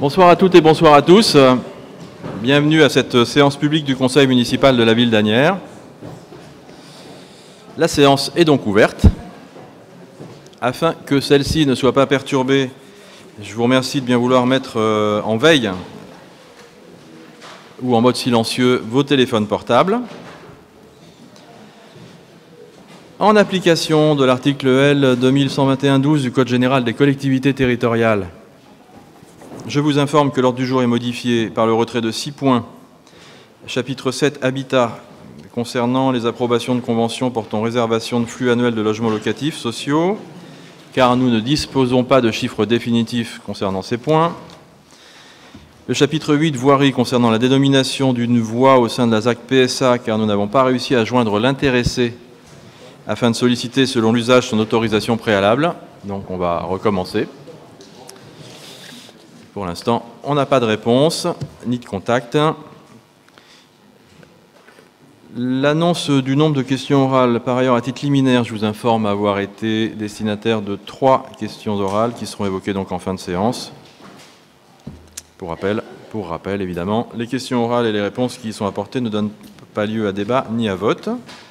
Bonsoir à toutes et bonsoir à tous. Bienvenue à cette séance publique du Conseil municipal de la ville d'Asnières. La séance est donc ouverte. Afin que celle-ci ne soit pas perturbée, je vous remercie de bien vouloir mettre en veille ou en mode silencieux vos téléphones portables. En application de l'article L. 2121-12 du Code général des collectivités territoriales, je vous informe que l'ordre du jour est modifié par le retrait de 6 points. Chapitre 7, Habitat, concernant les approbations de conventions portant réservation de flux annuels de logements locatifs sociaux, car nous ne disposons pas de chiffres définitifs concernant ces points. Le chapitre 8, Voirie, concernant la dénomination d'une voie au sein de la ZAC PSA, car nous n'avons pas réussi à joindre l'intéressé afin de solliciter selon l'usage son autorisation préalable. Donc on va recommencer. Pour l'instant, on n'a pas de réponse, ni de contact. L'annonce du nombre de questions orales, par ailleurs, à titre liminaire, je vous informe avoir été destinataire de 3 questions orales qui seront évoquées donc en fin de séance. Pour rappel, évidemment, les questions orales et les réponses qui y sont apportées ne donnent pas lieu à débat ni à vote.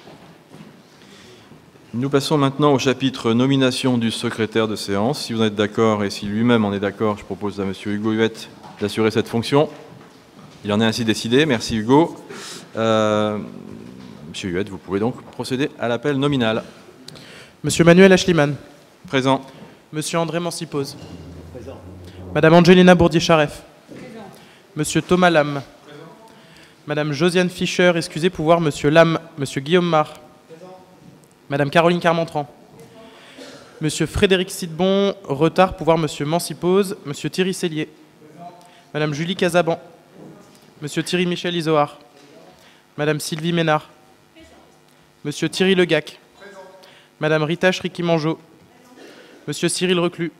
Nous passons maintenant au chapitre nomination du secrétaire de séance. Si vous êtes d'accord et si lui-même en est d'accord, je propose à M. Hugo Huette d'assurer cette fonction. Il en est ainsi décidé. Merci Hugo. M. Huette, vous pouvez donc procéder à l'appel nominal. M. Manuel Achliman. Présent. M. André Mancipose. Présent. Mme Angelina Bourdier-Charef. Présent. M. Thomas Lam. Présent. Mme Josiane Fischer, excusez pour voir M. Lam. M. Guillaume Mar. Madame Caroline Carmentran. Monsieur Frédéric Sidbon, retard pour voir Monsieur Mancipose. Monsieur Thierry Sellier. Madame Julie Casaban. Monsieur Thierry Michel Isoard. Madame Sylvie Ménard. Monsieur Thierry Legac. Madame Rita Shriki-Mangeau. Monsieur Cyril Reclus.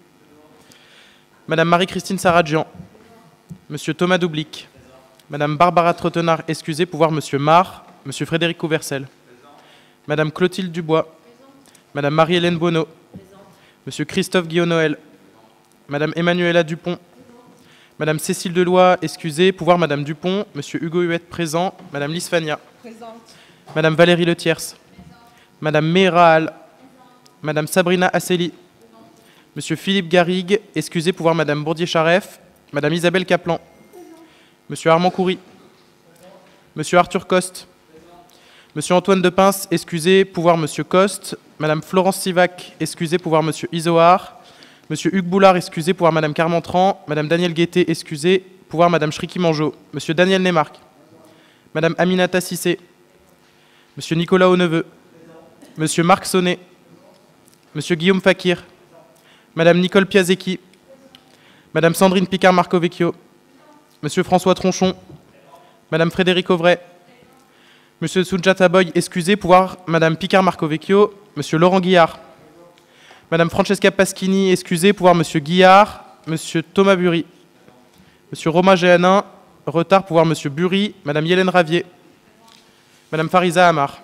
Madame Marie-Christine Saradjian. Monsieur Thomas Doublic. Madame Barbara Trottenard, excusez pour voir Monsieur Mar. Monsieur Frédéric Couversel. Madame Clotilde Dubois. Madame Marie-Hélène Bonneau. Monsieur Christophe Guillaume-Noël. Madame Emmanuela Dupont. Madame Cécile Deloy, excusez, pouvoir Madame Dupont. Monsieur Hugo Huette, présent. Madame Lise Fania. Présente. Madame Valérie Letiers. Madame Meira Hall. Madame Sabrina Asseli. Monsieur Philippe Garrigue, excusez, pouvoir Madame Bourdier-Charef. Madame Isabelle Kaplan. Monsieur Armand Coury. Monsieur Arthur Coste. Monsieur Antoine Depince, excusez, pouvoir Monsieur Coste. Madame Florence Sivac, excusez, pouvoir Monsieur Isoard. Monsieur Hugues Boulard, excusez, pouvoir Madame Carmentran. Madame Danielle Guettet, excusez, pouvoir Madame Shriki-Mangeau. Monsieur Daniel Nemark. Madame Aminata Cissé. Monsieur Nicolas Auneveux. Monsieur Marc Sonnet. Monsieur Guillaume Fakir. Madame Nicole Piasecki. Madame Sandrine Picard-Marcovecchio. Monsieur François Tronchon. Madame Frédéric Auvray. Monsieur Sounjata Boy, excusez, pouvoir Madame Picard-Marcovecchio. Monsieur Laurent Guillard. Madame Francesca Paschini, excusez, pouvoir Monsieur Guillard. Monsieur Thomas Bury. Monsieur Romain Géanin, retard, pouvoir Monsieur Bury. Madame Hélène Ravier. Madame Fariza Amar.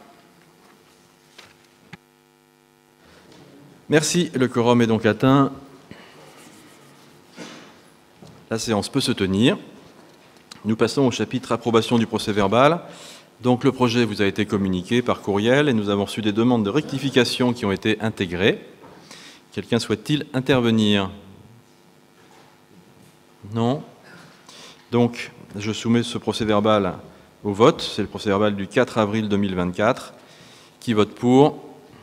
Merci, le quorum est donc atteint. La séance peut se tenir. Nous passons au chapitre approbation du procès-verbal. Donc le projet vous a été communiqué par courriel et nous avons reçu des demandes de rectification qui ont été intégrées. Quelqu'un souhaite-t-il intervenir? Non. Donc je soumets ce procès-verbal au vote. C'est le procès-verbal du 4 avril 2024. Qui vote pour?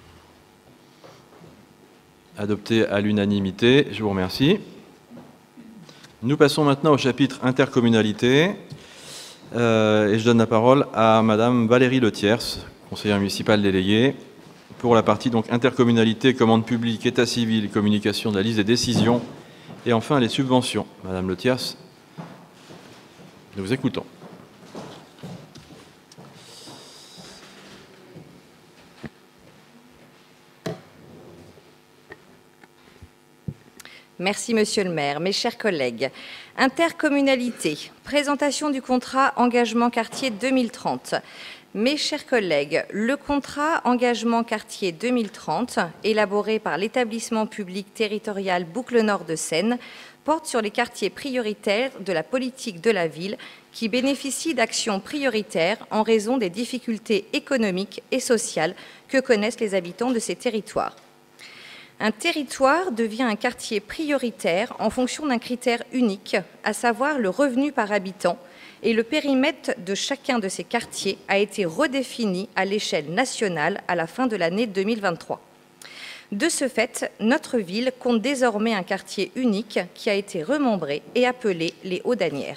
Adopté à l'unanimité. Je vous remercie. Nous passons maintenant au chapitre intercommunalité. Et je donne la parole à Madame Valérie Letiers, conseillère municipale déléguée, pour la partie donc intercommunalité, commande publique, état civil, communication de la liste des décisions, et enfin les subventions. Madame Letiers, nous vous écoutons. Merci, Monsieur le maire. Mes chers collègues, intercommunalité, présentation du contrat engagement quartier 2030. Mes chers collègues, le contrat engagement quartier 2030, élaboré par l'établissement public territorial Boucle Nord de Seine, porte sur les quartiers prioritaires de la politique de la ville qui bénéficient d'actions prioritaires en raison des difficultés économiques et sociales que connaissent les habitants de ces territoires. Un territoire devient un quartier prioritaire en fonction d'un critère unique, à savoir le revenu par habitant, et le périmètre de chacun de ces quartiers a été redéfini à l'échelle nationale à la fin de l'année 2023. De ce fait, notre ville compte désormais un quartier unique qui a été remembré et appelé les Hauts-d'Asnières.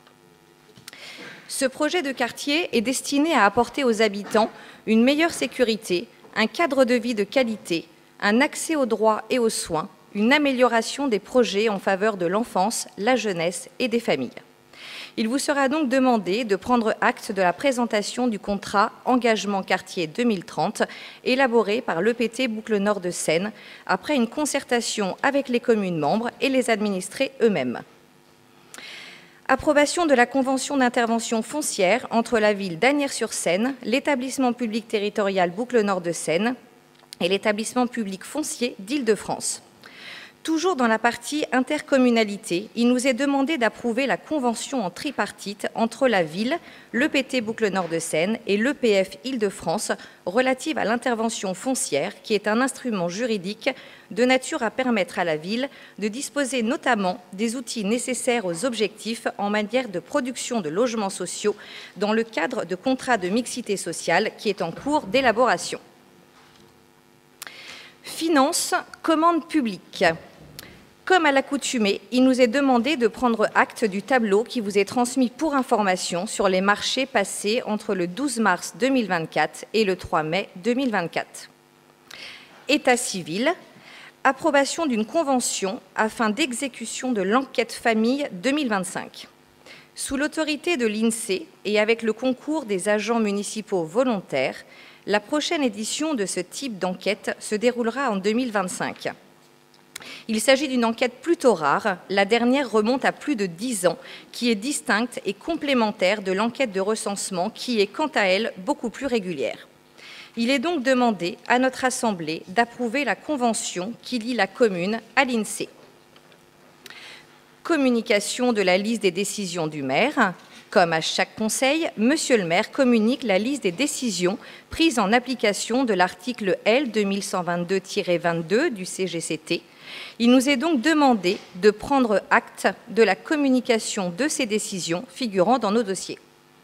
Ce projet de quartier est destiné à apporter aux habitants une meilleure sécurité, un cadre de vie de qualité, un accès aux droits et aux soins, une amélioration des projets en faveur de l'enfance, la jeunesse et des familles. Il vous sera donc demandé de prendre acte de la présentation du contrat Engagement Quartier 2030 élaboré par l'EPT Boucle Nord de Seine après une concertation avec les communes membres et les administrés eux-mêmes. Approbation de la convention d'intervention foncière entre la ville d'Asnières-sur-Seine, l'établissement public territorial Boucle Nord de Seine et l'établissement public foncier d'Île-de-France. Toujours dans la partie intercommunalité, il nous est demandé d'approuver la convention en tripartite entre la ville, l'EPT Boucle Nord de Seine et l'EPF Île-de-France relative à l'intervention foncière, qui est un instrument juridique de nature à permettre à la ville de disposer notamment des outils nécessaires aux objectifs en matière de production de logements sociaux dans le cadre de contrats de mixité sociale qui est en cours d'élaboration. Finances, commande publique. Comme à l'accoutumée, il nous est demandé de prendre acte du tableau qui vous est transmis pour information sur les marchés passés entre le 12 mars 2024 et le 3 mai 2024. État civil, approbation d'une convention afin d'exécution de l'enquête famille 2025. Sous l'autorité de l'INSEE et avec le concours des agents municipaux volontaires, la prochaine édition de ce type d'enquête se déroulera en 2025. Il s'agit d'une enquête plutôt rare, la dernière remonte à plus de 10 ans, qui est distincte et complémentaire de l'enquête de recensement qui est quant à elle beaucoup plus régulière. Il est donc demandé à notre Assemblée d'approuver la convention qui lie la commune à l'INSEE. Communication de la liste des décisions du maire. Comme à chaque conseil, Monsieur le maire communique la liste des décisions prises en application de l'article L 2122-22 du CGCT. Il nous est donc demandé de prendre acte de la communication de ces décisions figurant dans nos dossiers.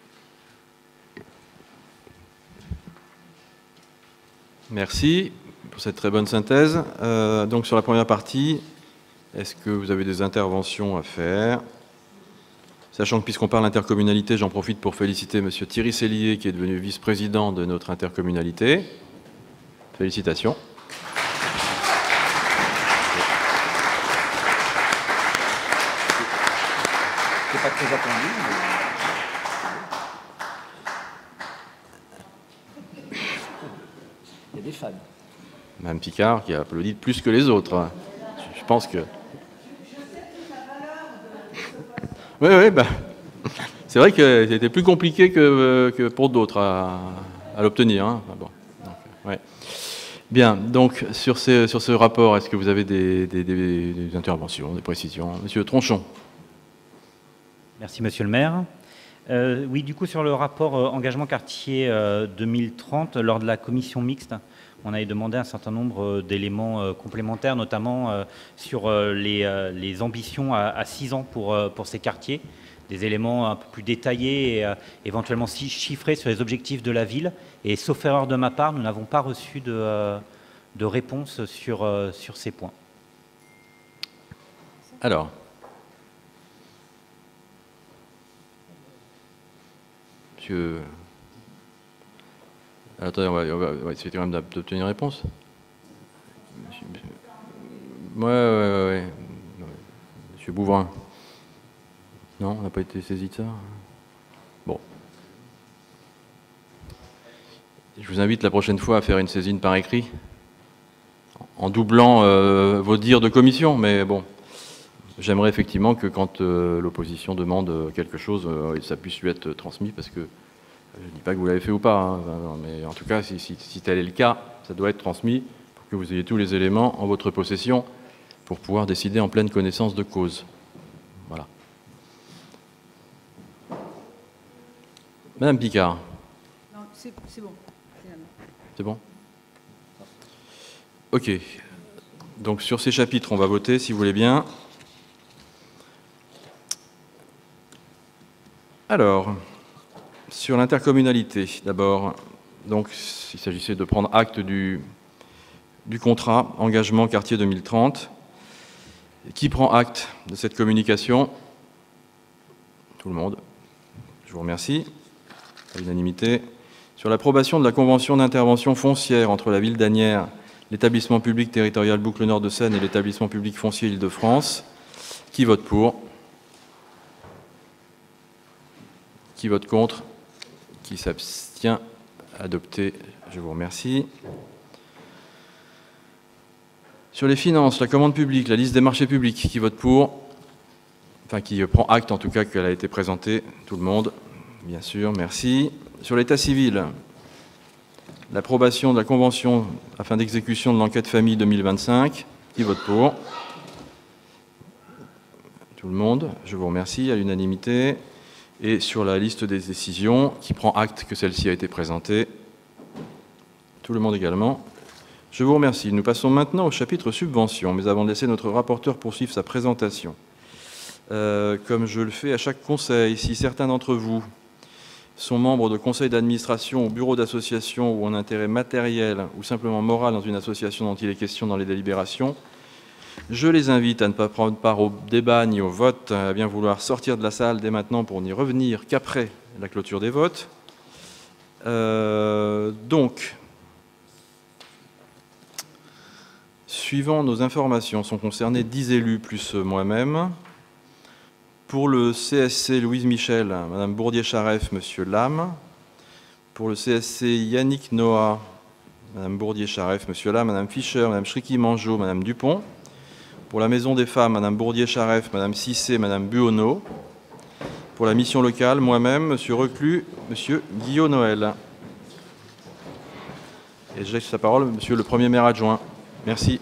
Merci pour cette très bonne synthèse. Donc sur la première partie, est-ce que vous avez des interventions à faire ? Sachant que puisqu'on parle intercommunalité, j'en profite pour féliciter M. Thierry Sellier qui est devenu vice-président de notre intercommunalité. Félicitations. C'est pas très attendu, mais... Il y a des fans. Mme Picard qui a applaudi plus que les autres. Je pense que... Oui, bah, c'est vrai que c'était plus compliqué que pour d'autres à l'obtenir. Hein. Enfin, bon, donc, ouais. Bien, donc sur ce rapport, est-ce que vous avez des interventions, des précisions ? Monsieur Tronchon. Merci, monsieur le maire. Oui, du coup, sur le rapport Engagement Quartier 2030, lors de la commission mixte, on avait demandé un certain nombre d'éléments complémentaires, notamment sur les ambitions à 6 ans pour ces quartiers, des éléments un peu plus détaillés et éventuellement chiffrés sur les objectifs de la ville. Et sauf erreur de ma part, nous n'avons pas reçu de réponse sur ces points. Alors, monsieur... Attendez, on va essayer quand même d'obtenir une réponse. Ouais. Monsieur Bouvrin. Non, on n'a pas été saisi de ça. Bon. Je vous invite la prochaine fois à faire une saisine par écrit, en doublant vos dires de commission, mais bon. J'aimerais effectivement que quand l'opposition demande quelque chose, ça puisse lui être transmis, parce que je ne dis pas que vous l'avez fait ou pas, hein, mais en tout cas, si tel est le cas, ça doit être transmis pour que vous ayez tous les éléments en votre possession pour pouvoir décider en pleine connaissance de cause. Voilà. Madame Picard. Non, c'est bon. C'est bon? Ok. Donc sur ces chapitres, on va voter, si vous voulez bien. Alors, sur l'intercommunalité, d'abord, donc il s'agissait de prendre acte du contrat engagement quartier 2030. Qui prend acte de cette communication? Tout le monde. Je vous remercie. À l'unanimité. Sur l'approbation de la convention d'intervention foncière entre la ville d'Asnières, l'établissement public territorial Boucle Nord de Seine et l'établissement public foncier Île-de-France. Qui vote pour? Qui vote contre? Qui s'abstient? Adopté. Je vous remercie. Sur les finances, la commande publique, la liste des marchés publics, qui vote pour? Enfin, qui prend acte en tout cas qu'elle a été présentée. Tout le monde, bien sûr, merci. Sur l'état civil, l'approbation de la convention afin d'exécution de l'enquête famille 2025, qui vote pour? Tout le monde, je vous remercie, à l'unanimité. Et sur la liste des décisions, qui prend acte que celle-ci a été présentée? Tout le monde également. Je vous remercie. Nous passons maintenant au chapitre subventions, mais avant de laisser notre rapporteur poursuivre sa présentation. Comme je le fais à chaque conseil, si certains d'entre vous sont membres de conseils d'administration ou bureaux d'association ou en intérêt matériel ou simplement moral dans une association dont il est question dans les délibérations, je les invite à ne pas prendre part au débat ni au vote, à bien vouloir sortir de la salle dès maintenant pour n'y revenir qu'après la clôture des votes. Donc, suivant nos informations, sont concernés 10 élus plus moi-même. Pour le CSC Louise Michel, Madame Bourdier-Charef, Monsieur Lame. Pour le CSC Yannick Noah, Madame Bourdier-Charef, Monsieur Lame, Madame Fischer, Madame Chriki-Mangeot, Madame Dupont. Pour la Maison des Femmes, Madame Bourdier-Charef, Madame Cissé, Madame Buonneau. Pour la mission locale, moi-même, Monsieur Reclus, Monsieur Guillaume Noël. Et je laisse la parole, Monsieur le Premier maire adjoint. Merci.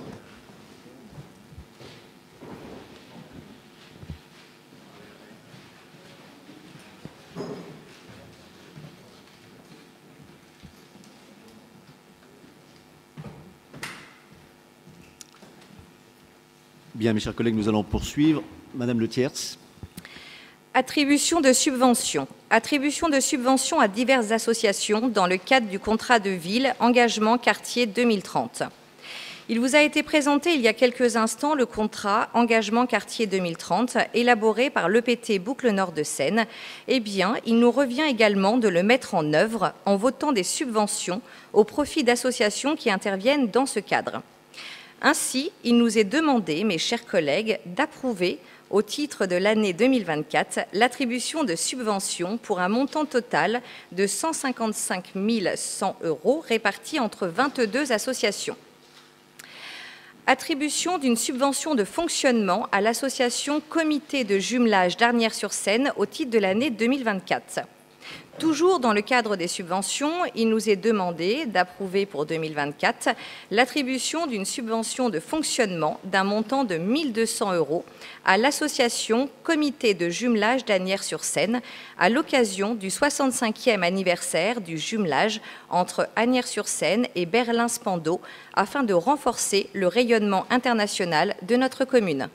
Bien, mes chers collègues, nous allons poursuivre. Madame Le Thiers. Attribution de subventions. Attribution de subventions à diverses associations dans le cadre du contrat de ville Engagement Quartier 2030. Il vous a été présenté il y a quelques instants le contrat Engagement Quartier 2030 élaboré par l'EPT Boucle Nord de Seine. Eh bien, il nous revient également de le mettre en œuvre en votant des subventions au profit d'associations qui interviennent dans ce cadre. Ainsi, il nous est demandé, mes chers collègues, d'approuver, au titre de l'année 2024, l'attribution de subventions pour un montant total de 155 100 € répartis entre 22 associations. Attribution d'une subvention de fonctionnement à l'association Comité de jumelage d'Asnières-sur-Seine au titre de l'année 2024. Toujours dans le cadre des subventions, il nous est demandé d'approuver pour 2024 l'attribution d'une subvention de fonctionnement d'un montant de 1 200 € à l'association Comité de jumelage d'Asnières-sur-Seine à l'occasion du 65e anniversaire du jumelage entre Asnières-sur-Seine et Berlin-Spandau afin de renforcer le rayonnement international de notre commune.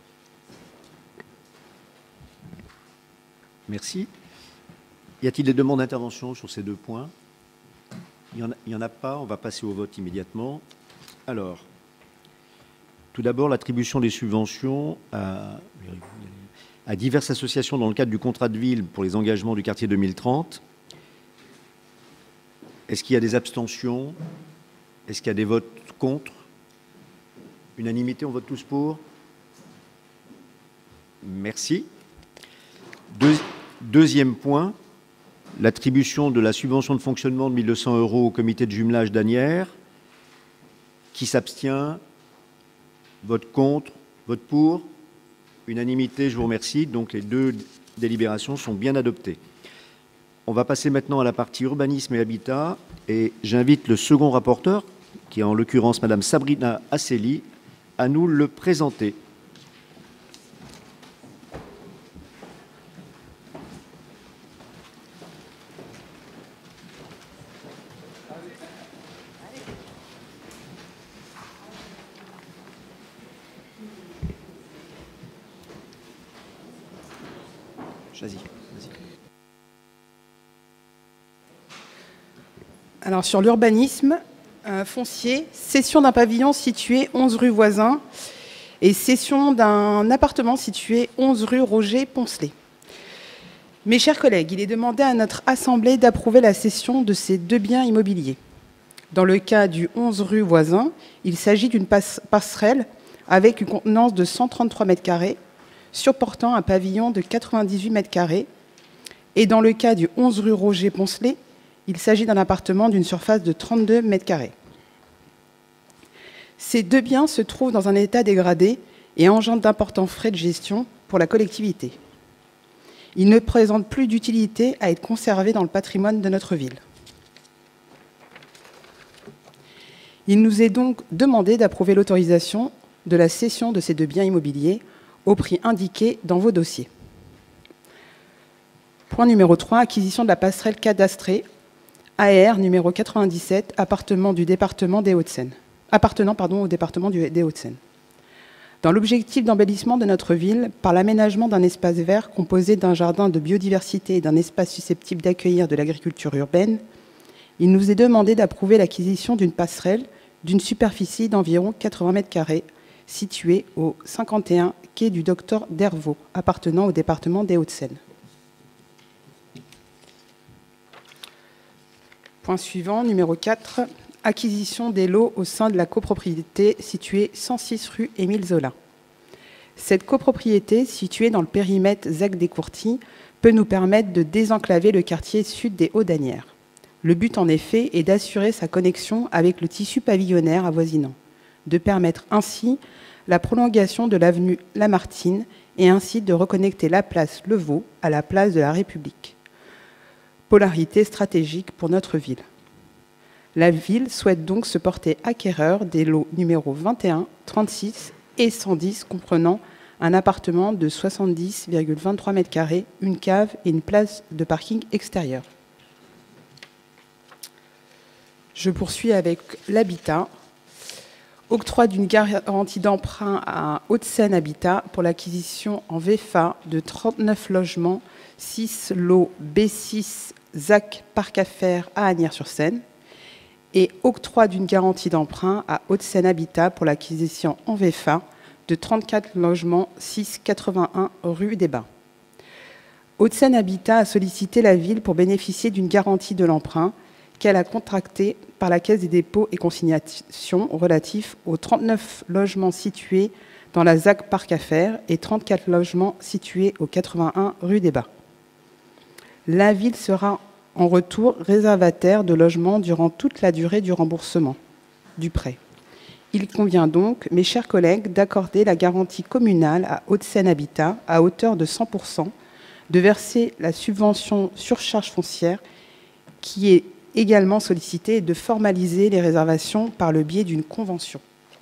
Merci. Y a-t-il des demandes d'intervention sur ces deux points? Il n'y en a pas. On va passer au vote immédiatement. Alors, tout d'abord, l'attribution des subventions à diverses associations dans le cadre du contrat de ville pour les engagements du quartier 2030. Est-ce qu'il y a des abstentions? Est-ce qu'il y a des votes contre? Unanimité, on vote tous pour? Merci. Deuxième point. L'attribution de la subvention de fonctionnement de 1 200 € au comité de jumelage d'Asnières. Qui s'abstient? Vote contre? Vote pour? Unanimité, je vous remercie. Donc les deux délibérations sont bien adoptées. On va passer maintenant à la partie urbanisme et habitat. Et j'invite le second rapporteur, qui est en l'occurrence Madame Sabrina Asseli, à nous le présenter. Vas-y. Alors, sur l'urbanisme foncier, cession d'un pavillon situé 11 rue Voisin et cession d'un appartement situé 11 rue Roger Poncelet. Mes chers collègues, il est demandé à notre Assemblée d'approuver la cession de ces deux biens immobiliers. Dans le cas du 11 rue Voisin, il s'agit d'une passerelle avec une contenance de 133 m², surportant un pavillon de 98 m². Et dans le cas du 11 rue Roger Poncelet, il s'agit d'un appartement d'une surface de 32 m². Ces deux biens se trouvent dans un état dégradé et engendrent d'importants frais de gestion pour la collectivité. Ils ne présentent plus d'utilité à être conservés dans le patrimoine de notre ville. Il nous est donc demandé d'approuver l'autorisation de la cession de ces deux biens immobiliers au prix indiqué dans vos dossiers. Point numéro 3, acquisition de la passerelle cadastrée AR numéro 97, appartenant au département des Hauts-de-Seine. Dans l'objectif d'embellissement de notre ville, par l'aménagement d'un espace vert composé d'un jardin de biodiversité et d'un espace susceptible d'accueillir de l'agriculture urbaine, il nous est demandé d'approuver l'acquisition d'une passerelle d'une superficie d'environ 80 m², située au 51 quai du Docteur Dervaux, appartenant au département des Hauts-de-Seine. Point suivant, numéro 4, acquisition des lots au sein de la copropriété située 106 rue Émile Zola. Cette copropriété, située dans le périmètre ZAC des Courtis, peut nous permettre de désenclaver le quartier sud des Hauts-d'Asnières. Le but, en effet, est d'assurer sa connexion avec le tissu pavillonnaire avoisinant, de permettre ainsi la prolongation de l'avenue Lamartine et ainsi de reconnecter la place Le Vau à la place de la République. Polarité stratégique pour notre ville. La ville souhaite donc se porter acquéreur des lots numéros 21, 36 et 110, comprenant un appartement de 70,23 m², une cave et une place de parking extérieure. Je poursuis avec l'habitat. Octroi d'une garantie d'emprunt à Hauts-de-Seine Habitat pour l'acquisition en VFA de 39 logements, 6 lots B6 ZAC Parc Affaires à Asnières-sur-Seine. Et octroi d'une garantie d'emprunt à Hauts-de-Seine Habitat pour l'acquisition en VFA de 34 logements, 681 rue des Bains. Hauts-de-Seine Habitat a sollicité la ville pour bénéficier d'une garantie de l'emprunt qu'elle a contractée par la Caisse des dépôts et consignations relatif aux 39 logements situés dans la ZAC Parc Affaires et 34 logements situés au 81 rue des Bains. La ville sera en retour réservataire de logements durant toute la durée du remboursement du prêt. Il convient donc, mes chers collègues, d'accorder la garantie communale à Hauts-de-Seine Habitat à hauteur de 100%, de verser la subvention surcharge foncière qui est également sollicitée et de formaliser les réservations par le biais d'une convention.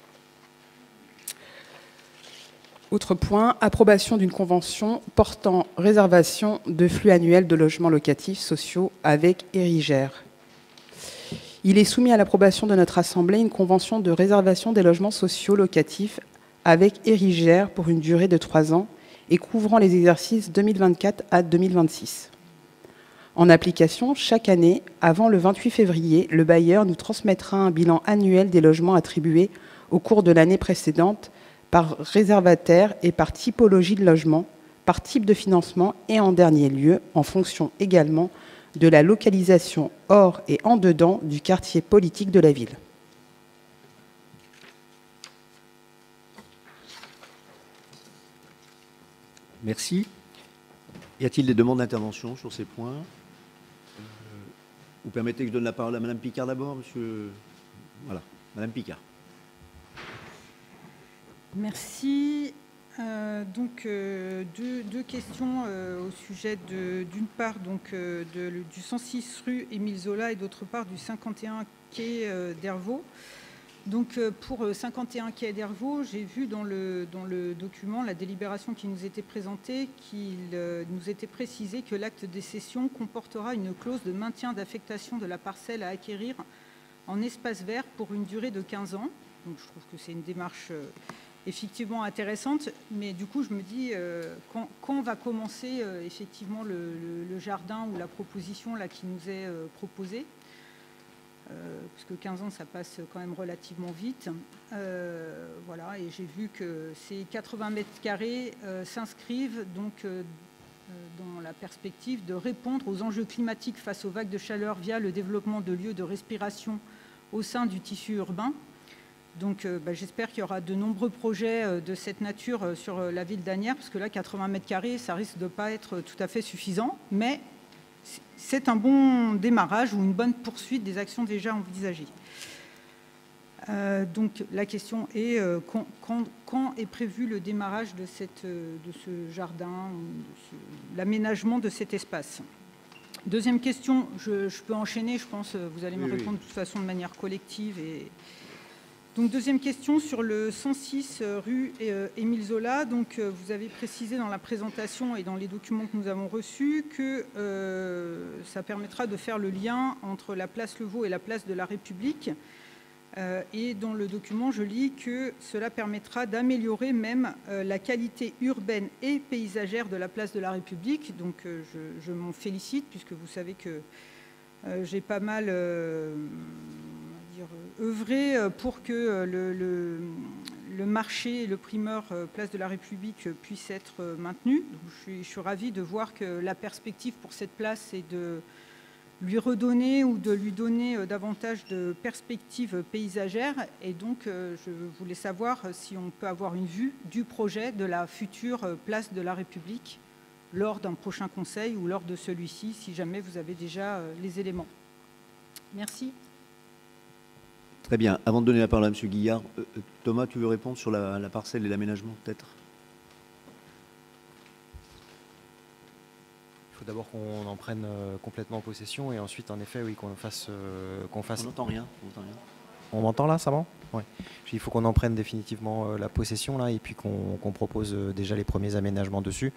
Autre point, approbation d'une convention portant réservation de flux annuels de logements locatifs sociaux avec Érigère. Il est soumis à l'approbation de notre Assemblée une convention de réservation des logements sociaux locatifs avec Érigère pour une durée de 3 ans et couvrant les exercices 2024 à 2026. En application, chaque année, avant le 28 février, le bailleur nous transmettra un bilan annuel des logements attribués au cours de l'année précédente par réservataire et par typologie de logement, par type de financement et en dernier lieu, en fonction également de la localisation hors et en dedans du quartier politique de la ville. Merci. Y a-t-il des demandes d'intervention sur ces points? Vous permettez que je donne la parole à Madame Picard d'abord, monsieur? Voilà, Madame Picard. Merci. Deux questions au sujet d'une part du 106 rue Émile Zola et d'autre part du 51 quai d'Hervaux. Donc pour 51 quai d'Hervaux, j'ai vu dans le document, la délibération qui nous était présentée, qu'il nous était précisé que l'acte de cession comportera une clause de maintien d'affectation de la parcelle à acquérir en espace vert pour une durée de 15 ans. Donc je trouve que c'est une démarche effectivement intéressante, mais du coup je me dis quand va commencer effectivement le jardin ou la proposition là, qui nous est proposée, parce que 15 ans ça passe quand même relativement vite. Voilà, et j'ai vu que ces 80 mètres carrés s'inscrivent donc dans la perspective de répondre aux enjeux climatiques face aux vagues de chaleur via le développement de lieux de respiration au sein du tissu urbain. Donc j'espère qu'il y aura de nombreux projets de cette nature sur la ville d'Asnières, parce que là, 80 mètres carrés, ça risque de ne pas être tout à fait suffisant, mais c'est un bon démarrage ou une bonne poursuite des actions déjà envisagées. Donc la question est quand est prévu le démarrage de ce jardin, l'aménagement de cet espace? Deuxième question, je peux enchaîner, je pense, vous allez me répondre de toute façon de manière collective. Donc deuxième question sur le 106 rue Émile Zola. Donc vous avez précisé dans la présentation et dans les documents que nous avons reçus que ça permettra de faire le lien entre la place Levaux et la place de la République. Et dans le document, je lis que cela permettra d'améliorer même la qualité urbaine et paysagère de la place de la République. Donc je m'en félicite, puisque vous savez que j'ai pas mal œuvré pour que le marché, le primeur place de la République puisse être maintenu. Donc je suis ravie de voir que la perspective pour cette place est de lui redonner ou de lui donner davantage de perspectives paysagères. Et donc, je voulais savoir si on peut avoir une vue du projet de la future place de la République lors d'un prochain conseil ou lors de celui-ci, si jamais vous avez déjà les éléments. Merci. Très bien. Avant de donner la parole à M. Guillard, Thomas, tu veux répondre sur la parcelle et l'aménagement, peut-être? Il faut d'abord qu'on en prenne complètement possession et ensuite, en effet, oui, qu'on fasse... On n'entend rien. On m'entend là, ça va? Ouais. Il faut qu'on en prenne définitivement la possession là et puis qu'on propose déjà les premiers aménagements dessus.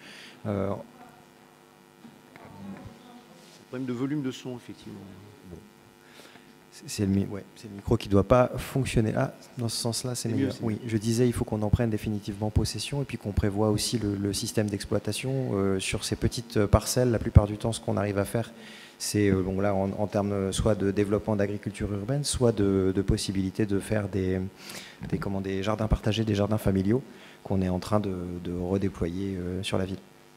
Problème de volume de son, effectivement. Bon. C'est le micro qui ne doit pas fonctionner. Ah, dans ce sens-là, c'est meilleur. Oui, je disais, il faut qu'on en prenne définitivement possession et puis qu'on prévoit aussi le système d'exploitation sur ces petites parcelles. La plupart du temps, ce qu'on arrive à faire, c'est bon, là, en termes soit de développement d'agriculture urbaine, soit de possibilité de faire des jardins partagés, des jardins familiaux qu'on est en train de redéployer sur la ville.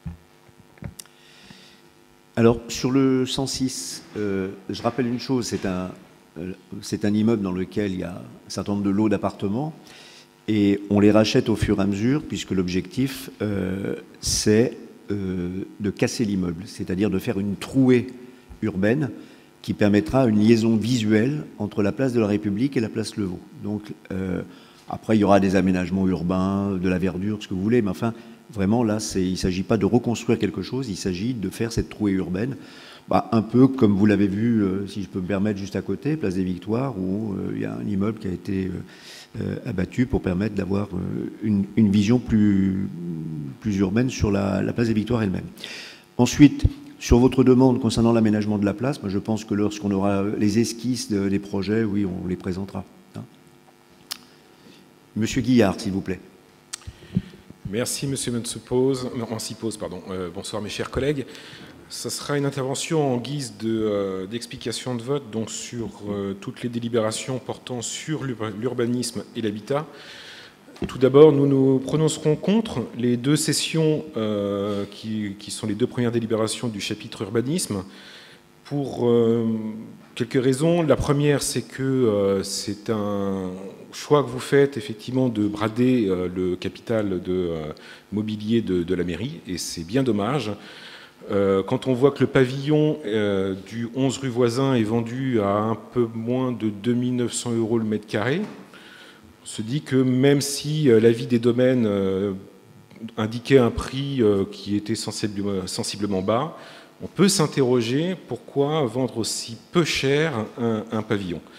Alors, sur le 106, je rappelle une chose, c'est un immeuble dans lequel il y a un certain nombre de lots d'appartements et on les rachète au fur et à mesure puisque l'objectif, c'est de casser l'immeuble, c'est-à-dire de faire une trouée urbaine qui permettra une liaison visuelle entre la place de la République et la place Levaux. Donc, après, il y aura des aménagements urbains, de la verdure, ce que vous voulez, mais enfin, vraiment, là, il ne s'agit pas de reconstruire quelque chose, il s'agit de faire cette trouée urbaine, un peu comme vous l'avez vu, si je peux me permettre, juste à côté, place des Victoires, où il y a un immeuble qui a été abattu pour permettre d'avoir une vision plus urbaine sur la place des Victoires elle-même. Ensuite, sur votre demande concernant l'aménagement de la place, moi, je pense que lorsqu'on aura les esquisses des projets, oui, on les présentera. Hein. Monsieur Guillard, s'il vous plaît. Merci, Monsieur Mancipose. Bonsoir, mes chers collègues. Ce sera une intervention en guise d'explication de vote donc sur toutes les délibérations portant sur l'urbanisme et l'habitat. Tout d'abord, nous nous prononcerons contre les deux sessions qui sont les deux premières délibérations du chapitre urbanisme pour quelques raisons. La première, c'est que c'est un choix que vous faites effectivement de brader le capital de mobilier de la mairie et c'est bien dommage. Quand on voit que le pavillon du 11 rue Voisin est vendu à un peu moins de 2 900 € le mètre carré, on se dit que même si l'avis des domaines indiquait un prix qui était sensiblement bas, on peut s'interroger pourquoi vendre aussi peu cher un pavillon.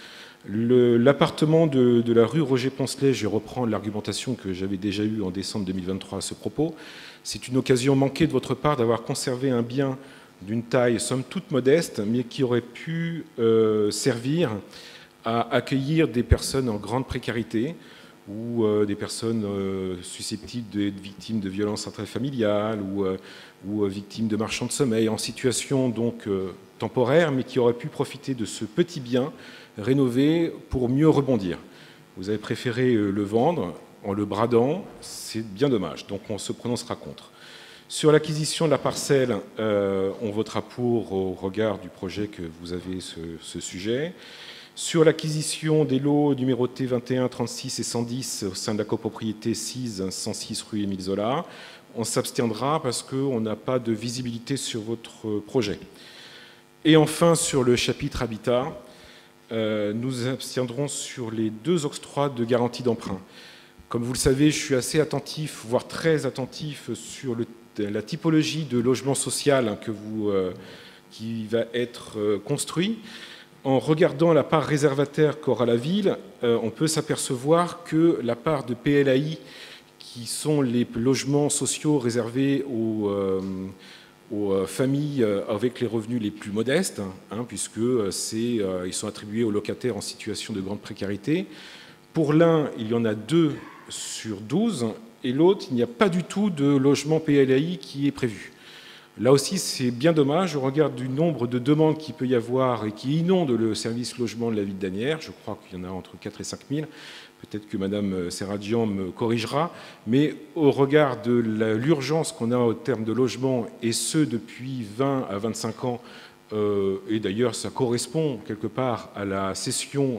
L'appartement de la rue Roger Poncelet, je reprends l'argumentation que j'avais déjà eue en décembre 2023 à ce propos, c'est une occasion manquée de votre part d'avoir conservé un bien d'une taille somme toute modeste, mais qui aurait pu servir à accueillir des personnes en grande précarité ou des personnes susceptibles d'être victimes de violences intrafamiliales ou victimes de marchands de sommeil, en situation donc temporaire, mais qui auraient pu profiter de ce petit bien rénové pour mieux rebondir. Vous avez préféré le vendre en le bradant, c'est bien dommage, donc on se prononcera contre. Sur l'acquisition de la parcelle, on votera pour au regard du projet que vous avez ce sujet. Sur l'acquisition des lots numérotés 21, 36 et 110 au sein de la copropriété 6, 106 rue Émile Zola, on s'abstiendra parce qu'on n'a pas de visibilité sur votre projet. Et enfin, sur le chapitre Habitat, nous abstiendrons sur les 2 octrois de garantie d'emprunt. Comme vous le savez, je suis assez attentif, voire très attentif, sur la typologie de logement social qui va être construit. En regardant la part réservataire qu'aura la ville, on peut s'apercevoir que la part de PLAI, qui sont les logements sociaux réservés aux familles avec les revenus les plus modestes, puisque ils sont attribués aux locataires en situation de grande précarité. Pour l'un, il y en a 2 sur 12, et l'autre, il n'y a pas du tout de logement PLAI qui est prévu. Là aussi, c'est bien dommage, au regard du nombre de demandes qu'il peut y avoir et qui inondent le service logement de la ville d'Asnières. Je crois qu'il y en a entre 4 et 5 000. Peut-être que Mme Serradjian me corrigera. Mais au regard de l'urgence qu'on a au terme de logement, et ce depuis 20 à 25 ans, et d'ailleurs ça correspond quelque part à la cession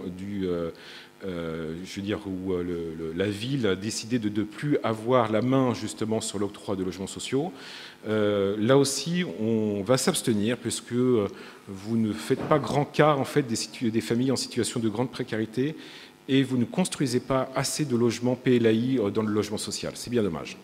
où la ville a décidé de ne plus avoir la main justement sur l'octroi de logements sociaux. Là aussi, on va s'abstenir puisque vous ne faites pas grand cas en fait des familles en situation de grande précarité et vous ne construisez pas assez de logements PLAI dans le logement social. C'est bien dommage.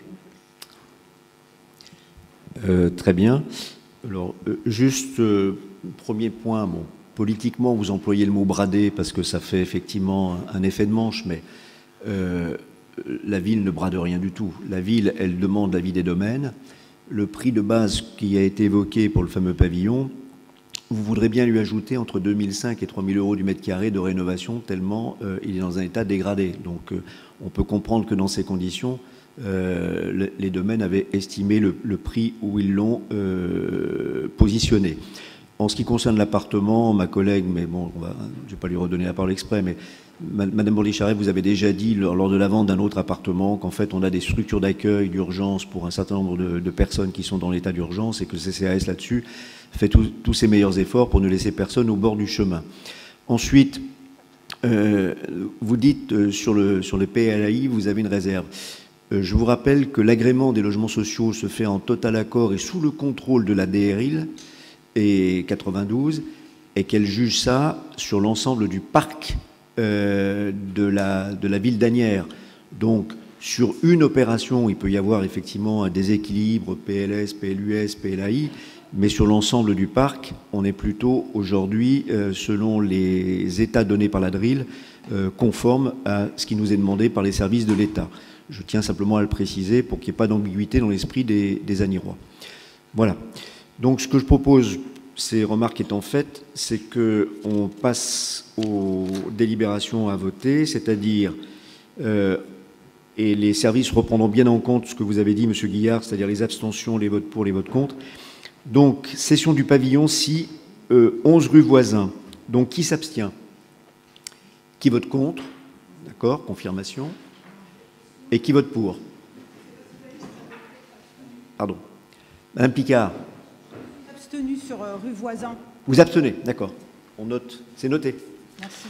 Très bien. Alors, juste premier point, bon, politiquement, vous employez le mot brader parce que ça fait effectivement un effet de manche, mais la ville ne brade rien du tout. La ville, elle demande l'avis des domaines. Le prix de base qui a été évoqué pour le fameux pavillon, vous voudrez bien lui ajouter entre 2 500 et 3 000 euros du mètre carré de rénovation, tellement il est dans un état dégradé. Donc on peut comprendre que dans ces conditions, les domaines avaient estimé le prix où ils l'ont positionné. En ce qui concerne l'appartement, ma collègue, mais bon, je ne vais pas lui redonner la parole exprès, mais Madame Bourdi-Charef, vous avez déjà dit lors de la vente d'un autre appartement qu'en fait on a des structures d'accueil d'urgence pour un certain nombre de personnes qui sont dans l'état d'urgence et que le CCAS là-dessus fait tous ses meilleurs efforts pour ne laisser personne au bord du chemin. Ensuite, vous dites sur les PLAI, vous avez une réserve. Je vous rappelle que l'agrément des logements sociaux se fait en total accord et sous le contrôle de la DRIL et 92 et qu'elle juge ça sur l'ensemble du parc de la ville d'Asnières. Donc, sur une opération, il peut y avoir effectivement un déséquilibre PLS, PLUS, PLAI, mais sur l'ensemble du parc, on est plutôt aujourd'hui, selon les états donnés par la DRIL, conforme à ce qui nous est demandé par les services de l'État. Je tiens simplement à le préciser pour qu'il n'y ait pas d'ambiguïté dans l'esprit des Asniérois. Voilà. Donc, ce que je propose, ces remarques étant faites, c'est qu'on passe aux délibérations à voter, c'est-à-dire, et les services reprendront bien en compte ce que vous avez dit, M. Guillard, c'est-à-dire les abstentions, les votes pour, les votes contre. Donc, cession du pavillon, 11 rue Voisin. Donc, qui s'abstient? Qui vote contre? D'accord, confirmation. Et qui vote pour? Pardon. Madame Picard. Abstenu sur rue Voisin. Vous abstenez, d'accord. On note, c'est noté. Merci.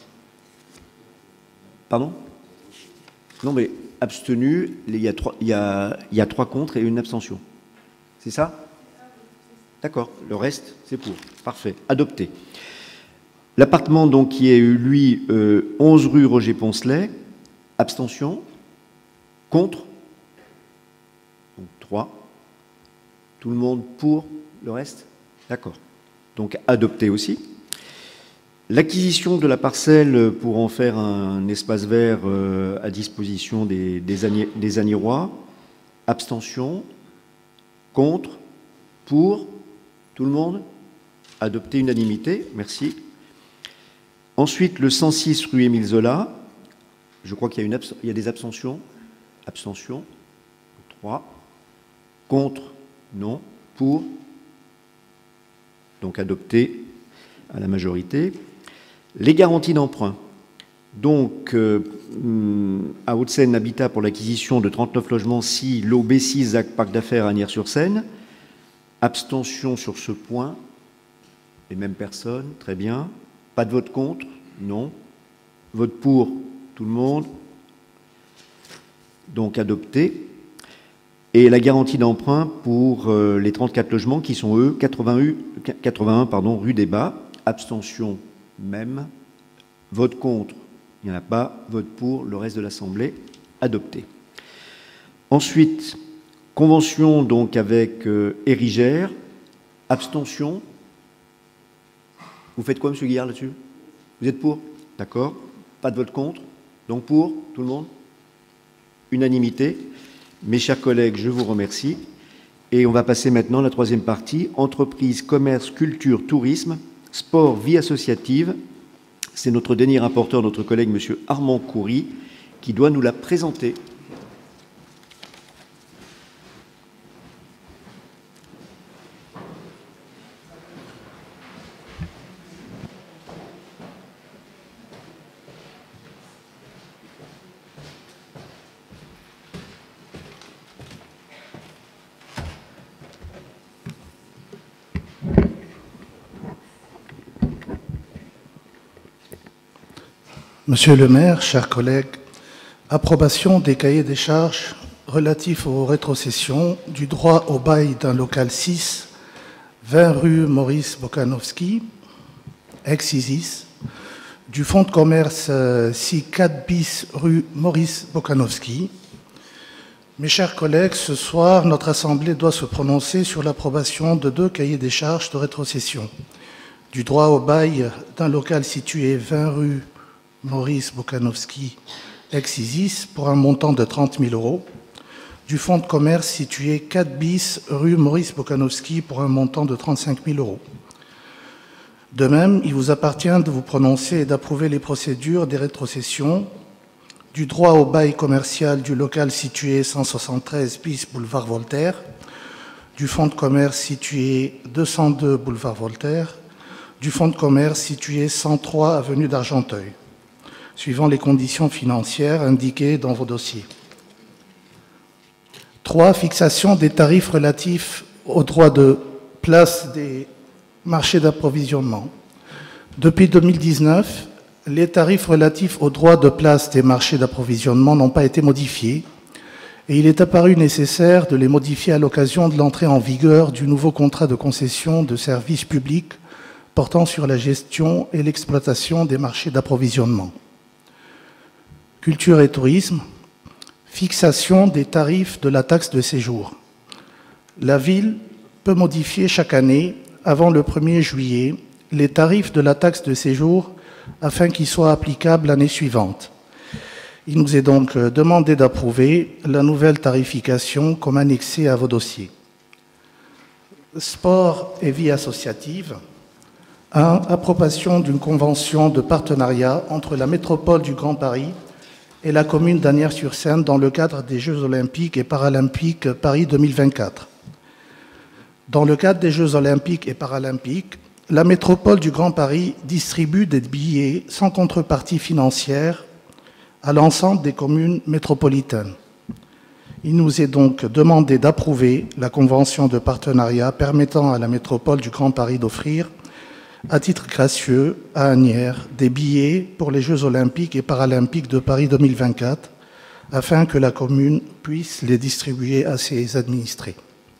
Pardon? Non, mais abstenu, il y a 3 contre et une abstention. C'est ça? D'accord. Le reste, c'est pour. Parfait. Adopté. L'appartement, donc, qui est, lui, 11 rue Roger Poncelet. Abstention. Contre. Donc, 3. Tout le monde pour le reste? D'accord. Donc, adopté aussi. L'acquisition de la parcelle pour en faire un espace vert à disposition des Agnérois. Abstention. Contre. Pour. Tout le monde. Adopté unanimité. Merci. Ensuite, le 106 rue Émile Zola. Je crois qu'il y a des abstentions. Abstention. 3. Contre. Non. Pour. Donc adopté à la majorité. Les garanties d'emprunt. Donc, à Hauts-de-Seine Habitat pour l'acquisition de 39 logements, si l'eau B6 ZAC Parc d'affaires à Agnières-sur-Seine. Abstention sur ce point. Les mêmes personnes, très bien. Pas de vote contre? Non. Vote pour? Tout le monde. Donc adopté. Et la garantie d'emprunt pour les 34 logements qui sont, eux, 81 rue des Bas. Abstention même. Vote contre? Il n'y en a pas. Vote pour? Le reste de l'Assemblée. Adopté. Ensuite, convention donc avec Érigère. Abstention. Vous faites quoi, M. Guillard, là-dessus? Vous êtes pour? D'accord. Pas de vote contre? Donc pour? Tout le monde? Unanimité. Mes chers collègues, je vous remercie. Et on va passer maintenant à la troisième partie. Entreprise, commerce, culture, tourisme, sport, vie associative. C'est notre dernier rapporteur, notre collègue M. Armand Coury, qui doit nous la présenter. Monsieur le maire, chers collègues, approbation des cahiers des charges relatifs aux rétrocessions du droit au bail d'un local 6, 20 rue Maurice Bokanowski, ex-ISIS, du fonds de commerce 4 bis rue Maurice Bokanowski. Mes chers collègues, ce soir, notre Assemblée doit se prononcer sur l'approbation de 2 cahiers des charges de rétrocession du droit au bail d'un local situé 20 rue Maurice Bokanowski, ex-ISIS, pour un montant de 30 000 €, du fonds de commerce situé 4 bis rue Maurice Bokanowski pour un montant de 35 000 €. De même, il vous appartient de vous prononcer et d'approuver les procédures des rétrocessions du droit au bail commercial du local situé 173 bis boulevard Voltaire, du fonds de commerce situé 202 boulevard Voltaire, du fonds de commerce situé 103 avenue d'Argenteuil, suivant les conditions financières indiquées dans vos dossiers. 3. Fixation des tarifs relatifs au droit de place des marchés d'approvisionnement. Depuis 2019, les tarifs relatifs au droit de place des marchés d'approvisionnement n'ont pas été modifiés et il est apparu nécessaire de les modifier à l'occasion de l'entrée en vigueur du nouveau contrat de concession de services publics portant sur la gestion et l'exploitation des marchés d'approvisionnement. Culture et tourisme, fixation des tarifs de la taxe de séjour. La ville peut modifier chaque année, avant le 1er juillet, les tarifs de la taxe de séjour afin qu'ils soient applicables l'année suivante. Il nous est donc demandé d'approuver la nouvelle tarification comme annexée à vos dossiers. Sport et vie associative. 1. Approbation d'une convention de partenariat entre la métropole du Grand Paris et la commune d'Asnières-sur-Seine dans le cadre des Jeux olympiques et paralympiques Paris 2024. Dans le cadre des Jeux olympiques et paralympiques, la métropole du Grand Paris distribue des billets sans contrepartie financière à l'ensemble des communes métropolitaines. Il nous est donc demandé d'approuver la convention de partenariat permettant à la métropole du Grand Paris d'offrir, à titre gracieux, à Asnières, des billets pour les Jeux olympiques et paralympiques de Paris 2024, afin que la commune puisse les distribuer à ses administrés.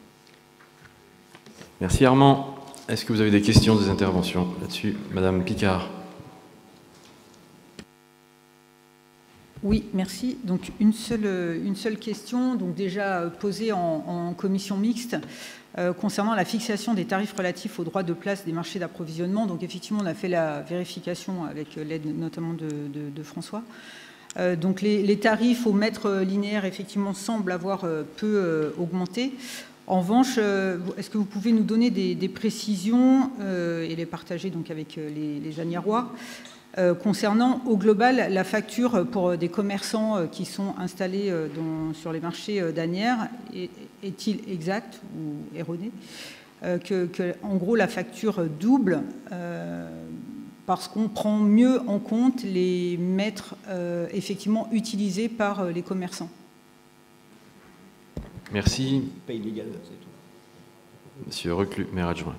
Merci Armand. Est-ce que vous avez des questions, des interventions là-dessus? Madame Picard. Oui, merci. Donc une seule question, donc déjà posée en commission mixte, concernant la fixation des tarifs relatifs aux droits de place des marchés d'approvisionnement. Donc effectivement, on a fait la vérification avec l'aide notamment de François. Donc les tarifs au mètre linéaire, effectivement, semblent avoir peu augmenté. En revanche, est-ce que vous pouvez nous donner des précisions et les partager donc avec les Agnarois concernant au global la facture pour des commerçants qui sont installés sur les marchés d'Asnières, est-il exact ou erroné en gros la facture double parce qu'on prend mieux en compte les mètres effectivement utilisés par les commerçants? Merci. Paye légal, c'est tout. Monsieur Reclus, maire adjoint.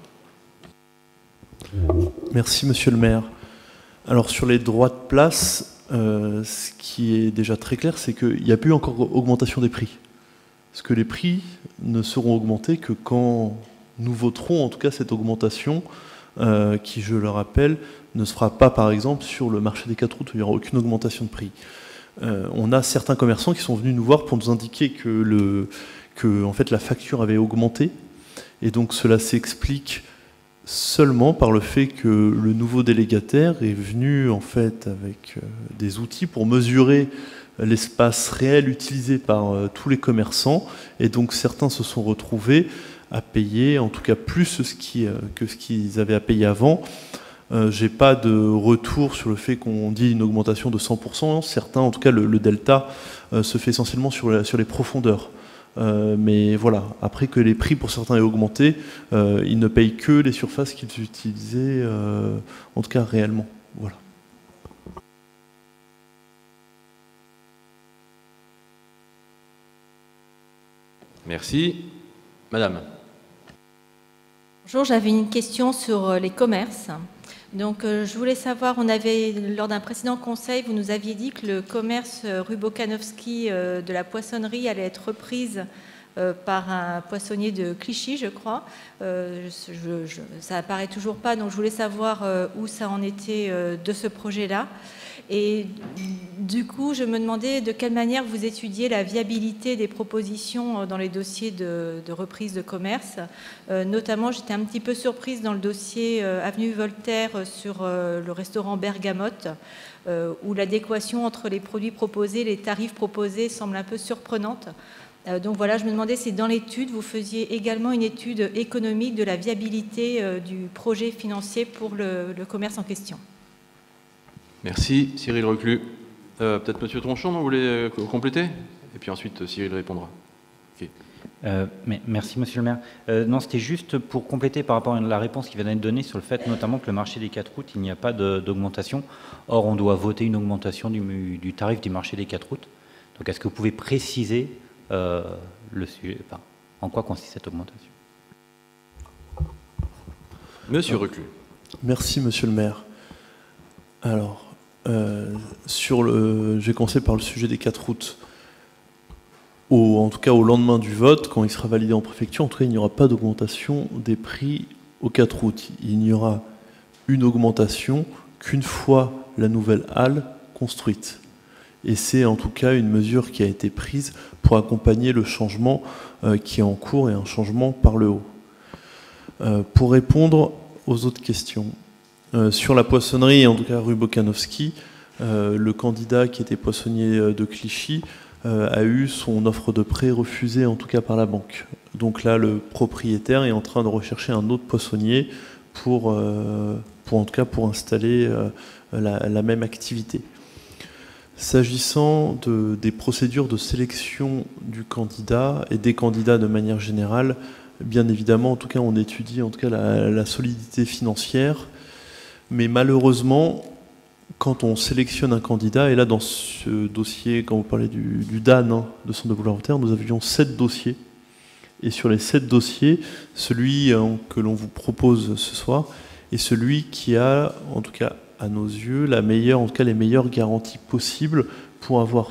Merci, monsieur le maire. Alors, sur les droits de place, ce qui est déjà très clair, c'est qu'il n'y a plus encore augmentation des prix. Parce que les prix ne seront augmentés que quand nous voterons, en tout cas, cette augmentation, qui, je le rappelle, ne se fera pas, par exemple, sur le marché des 4 routes, où il n'y aura aucune augmentation de prix. On a certains commerçants qui sont venus nous voir pour nous indiquer que en fait, la facture avait augmenté. Et donc, cela s'explique seulement par le fait que le nouveau délégataire est venu en fait avec des outils pour mesurer l'espace réel utilisé par tous les commerçants, et donc certains se sont retrouvés à payer en tout cas plus que ce qu'ils avaient à payer avant. J'ai pas de retour sur le fait qu'on dit une augmentation de 100%. Certains, en tout cas le delta se fait essentiellement sur les profondeurs. Mais voilà, après que les prix pour certains aient augmenté, ils ne payent que les surfaces qu'ils utilisaient, en tout cas réellement. Voilà. Merci. Madame. Bonjour, j'avais une question sur les commerces. Donc, je voulais savoir, lors d'un précédent conseil, vous nous aviez dit que le commerce rue Bokanovski de la poissonnerie allait être reprise par un poissonnier de Clichy, je crois. Ça apparaît toujours pas, donc je voulais savoir où ça en était de ce projet-là. Et du coup, je me demandais de quelle manière vous étudiez la viabilité des propositions dans les dossiers de reprise de commerce. Notamment, j'étais un petit peu surprise dans le dossier Avenue Voltaire sur le restaurant Bergamote, où l'adéquation entre les produits proposés et les tarifs proposés semble un peu surprenante. Donc voilà, je me demandais si dans l'étude, vous faisiez également une étude économique de la viabilité du projet financier pour le commerce en question. Merci. Cyril Reclus. Peut-être Monsieur Tronchon, vous voulez compléter? Et puis ensuite, Cyril répondra. Okay. Merci, Monsieur le maire. Non, c'était juste pour compléter par rapport à la réponse qui vient d'être donnée sur le fait notamment que le marché des 4 routes, il n'y a pas d'augmentation. Or, on doit voter une augmentation du tarif du marché des 4 routes. Donc, est-ce que vous pouvez préciser le sujet, enfin, en quoi consiste cette augmentation? Monsieur Reclus. Merci, Monsieur le maire. Alors, je vais commencer par le sujet des 4 routes. En tout cas, au lendemain du vote, quand il sera validé en préfecture, en tout cas, il n'y aura pas d'augmentation des prix aux 4 routes. Il n'y aura une augmentation qu'une fois la nouvelle halle construite. Et c'est en tout cas une mesure qui a été prise pour accompagner le changement qui est en cours et un changement par le haut. Pour répondre aux autres questions, sur la poissonnerie, en tout cas rue Bokanovski, le candidat qui était poissonnier de Clichy a eu son offre de prêt refusée, en tout cas par la banque. Donc là, le propriétaire est en train de rechercher un autre poissonnier pour en tout cas pour installer la même activité. S'agissant des procédures de sélection du candidat et des candidats de manière générale, bien évidemment, en tout cas, on étudie en tout cas la solidité financière, mais malheureusement, quand on sélectionne un candidat, et là dans ce dossier, quand vous parlez du DAN, de Centre de Boulevard Voltaire, nous avions 7 dossiers, et sur les 7 dossiers, celui que l'on vous propose ce soir est celui qui a, en tout cas, à nos yeux, les meilleures garanties possibles pour avoir son financement et pour faire le volume de travaux qu'on attend, en tout cas, de la part du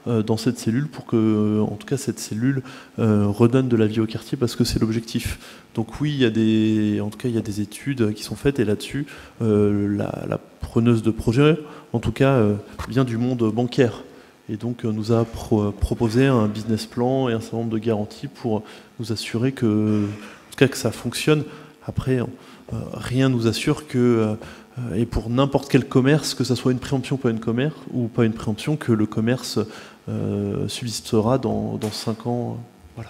dans cette cellule pour que, en tout cas, cette cellule redonne de la vie au quartier, parce que c'est l'objectif. Donc oui, il y a des études qui sont faites, et là-dessus, la preneuse de projet, en tout cas, vient du monde bancaire. Et donc nous a proposé un business plan et un certain nombre de garanties pour nous assurer que, en tout cas, que ça fonctionne. Après, rien nous assure que, et pour n'importe quel commerce, que ça soit une préemption ou pas une préemption, que le commerce subsistera dans 5 ans. Voilà.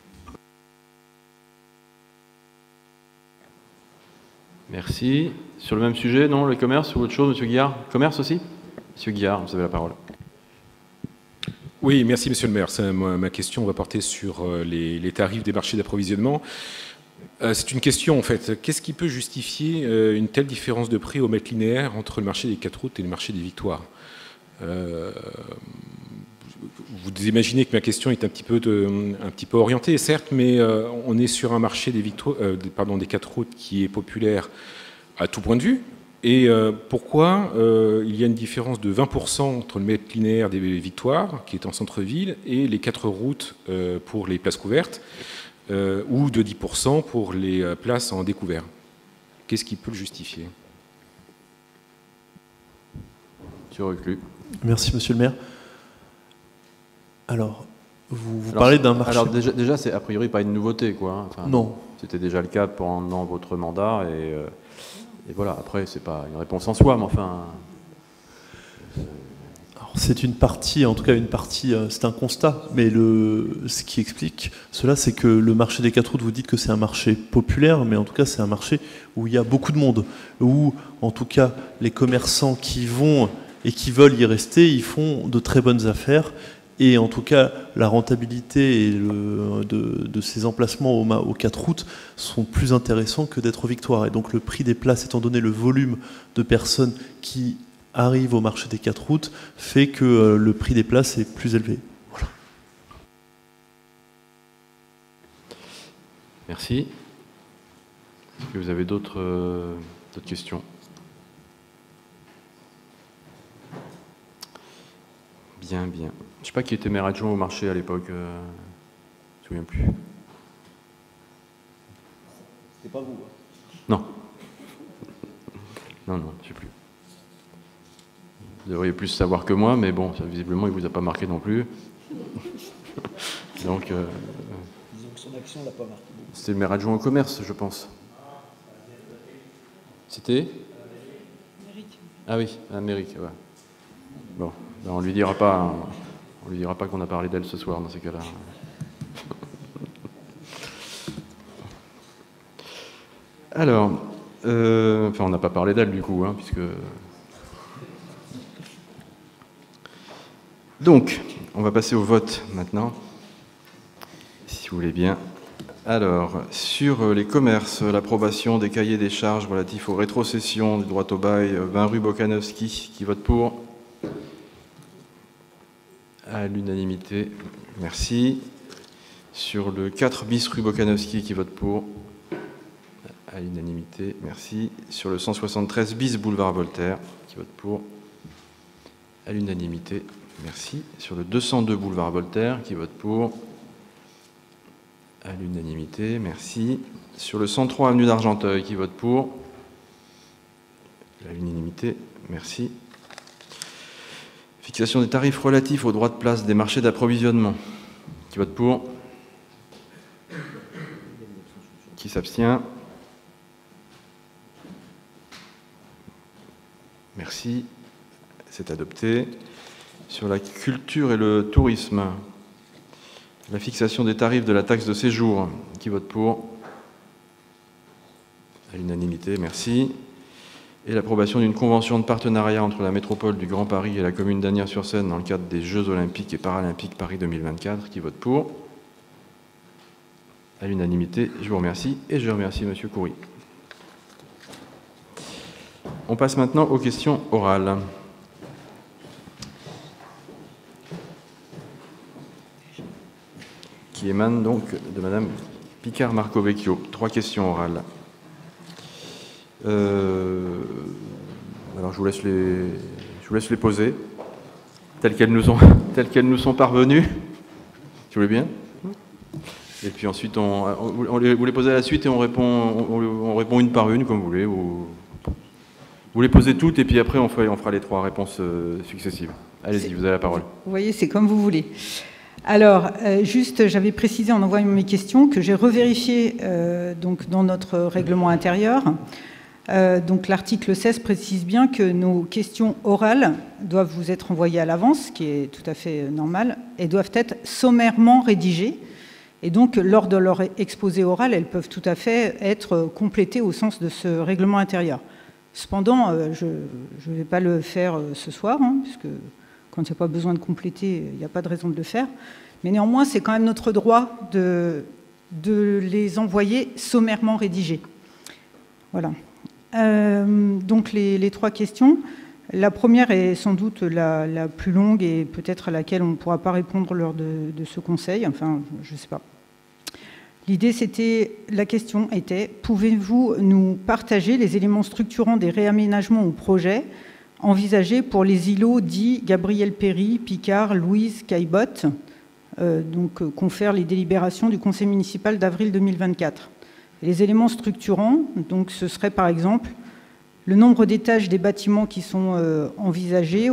Merci. Sur le même sujet, non, le commerce ou autre chose, Monsieur Guillard? Commerce aussi? Monsieur Guillard, vous avez la parole. Oui, merci Monsieur le maire. Ma question va porter sur les tarifs des marchés d'approvisionnement. C'est une question en fait. Qu'est-ce qui peut justifier une telle différence de prix au mètre linéaire entre le marché des 4 routes et le marché des Victoires? Vous imaginez que ma question est un petit peu orientée, certes, mais on est sur un marché des 4 routes qui est populaire à tout point de vue. Et pourquoi il y a une différence de 20% entre le mètre linéaire des Victoires, qui est en centre-ville, et les 4 routes pour les places couvertes, ou de 10% pour les places en découvert? Qu'est-ce qui peut le justifier? Monsieur Reclus. Merci, Monsieur le maire. Alors, vous parlez d'un marché... Alors déjà c'est a priori pas une nouveauté, quoi. Enfin, non. C'était déjà le cas pendant votre mandat, et voilà, après, c'est pas une réponse en soi, mais enfin... C'est une partie, en tout cas une partie, c'est un constat, mais ce qui explique cela, c'est que le marché des 4 routes, vous dites que c'est un marché populaire, mais en tout cas c'est un marché où il y a beaucoup de monde, où en tout cas les commerçants qui vont et qui veulent y rester, ils font de très bonnes affaires, et en tout cas la rentabilité de ces emplacements aux 4 routes sont plus intéressants que d'être aux Victoires. Et donc le prix des places, étant donné le volume de personnes qui arrivent au marché des 4 routes, fait que le prix des places est plus élevé. Voilà. Merci. Est-ce que vous avez d'autres questions? Bien, bien. Je ne sais pas qui était maire adjoint au marché à l'époque. Je ne me souviens plus. C'est pas vous, hein? Non. Non, je ne sais plus. Vous devriez plus savoir que moi, mais bon, ça, visiblement, il ne vous a pas marqué non plus. Donc, disons que son action ne l'a pas marqué. C'était le maire adjoint au commerce, je pense. C'était Ah oui, Amérique, ouais. Bon, ben on lui dira pas qu'on a parlé d'elle ce soir dans ces cas-là. Alors, enfin, on n'a pas parlé d'elle du coup, hein, puisque. Donc, on va passer au vote maintenant, si vous voulez bien. Alors, sur les commerces, l'approbation des cahiers des charges relatifs aux rétrocessions du droit au bail 20 rue Bokanowski, qui vote pour? À l'unanimité, merci. Sur le 4 bis rue Bokanowski, qui vote pour? À l'unanimité, merci. Sur le 173 bis boulevard Voltaire, qui vote pour? À l'unanimité, merci. Sur le 202 boulevard Voltaire, qui vote pour? À l'unanimité, merci. Sur le 103 avenue d'Argenteuil, qui vote pour? À l'unanimité, merci. Fixation des tarifs relatifs aux droits de place des marchés d'approvisionnement, qui vote pour? Qui s'abstient? Merci, c'est adopté. Sur la culture et le tourisme, la fixation des tarifs de la taxe de séjour, qui vote pour? À l'unanimité, merci. Et l'approbation d'une convention de partenariat entre la métropole du Grand Paris et la commune d'Asnières-sur-Seine dans le cadre des Jeux Olympiques et Paralympiques Paris 2024, qui vote pour? À l'unanimité, je vous remercie et je remercie M. Coury. On passe maintenant aux questions orales. Qui émanent donc de Mme Picard-Marcovecchio. 3 questions orales. Alors je vous laisse les poser. telles qu'elles nous sont parvenues. Si vous voulez bien. Et puis ensuite, vous les posez à la suite et on répond une par une, comme vous voulez. Ou vous les posez toutes et puis après, on fera les 3 réponses successives. Allez-y, vous avez la parole. Vous voyez, c'est comme vous voulez. Alors, juste, j'avais précisé en envoyant mes questions que j'ai revérifié donc, dans notre règlement intérieur. Donc, l'article 16 précise bien que nos questions orales doivent vous être envoyées à l'avance, ce qui est tout à fait normal, et doivent être sommairement rédigées. Et donc, lors de leur exposé oral, elles peuvent tout à fait être complétées au sens de ce règlement intérieur. Cependant, je ne vais pas le faire ce soir, hein, puisque quand il n'y a pas besoin de compléter, il n'y a pas de raison de le faire. Mais néanmoins, c'est quand même notre droit de les envoyer sommairement rédigés. Voilà. Donc, les 3 questions. La première est sans doute la plus longue et peut-être à laquelle on ne pourra pas répondre lors de ce conseil. Enfin, je ne sais pas. La question était, pouvez-vous nous partager les éléments structurants des réaménagements ou projets envisagés pour les îlots dits Gabriel Péry, Picard, Louise, Caillebotte, confèrent les délibérations du conseil municipal d'avril 2024. Les éléments structurants, donc, ce serait par exemple le nombre d'étages des bâtiments qui sont envisagés,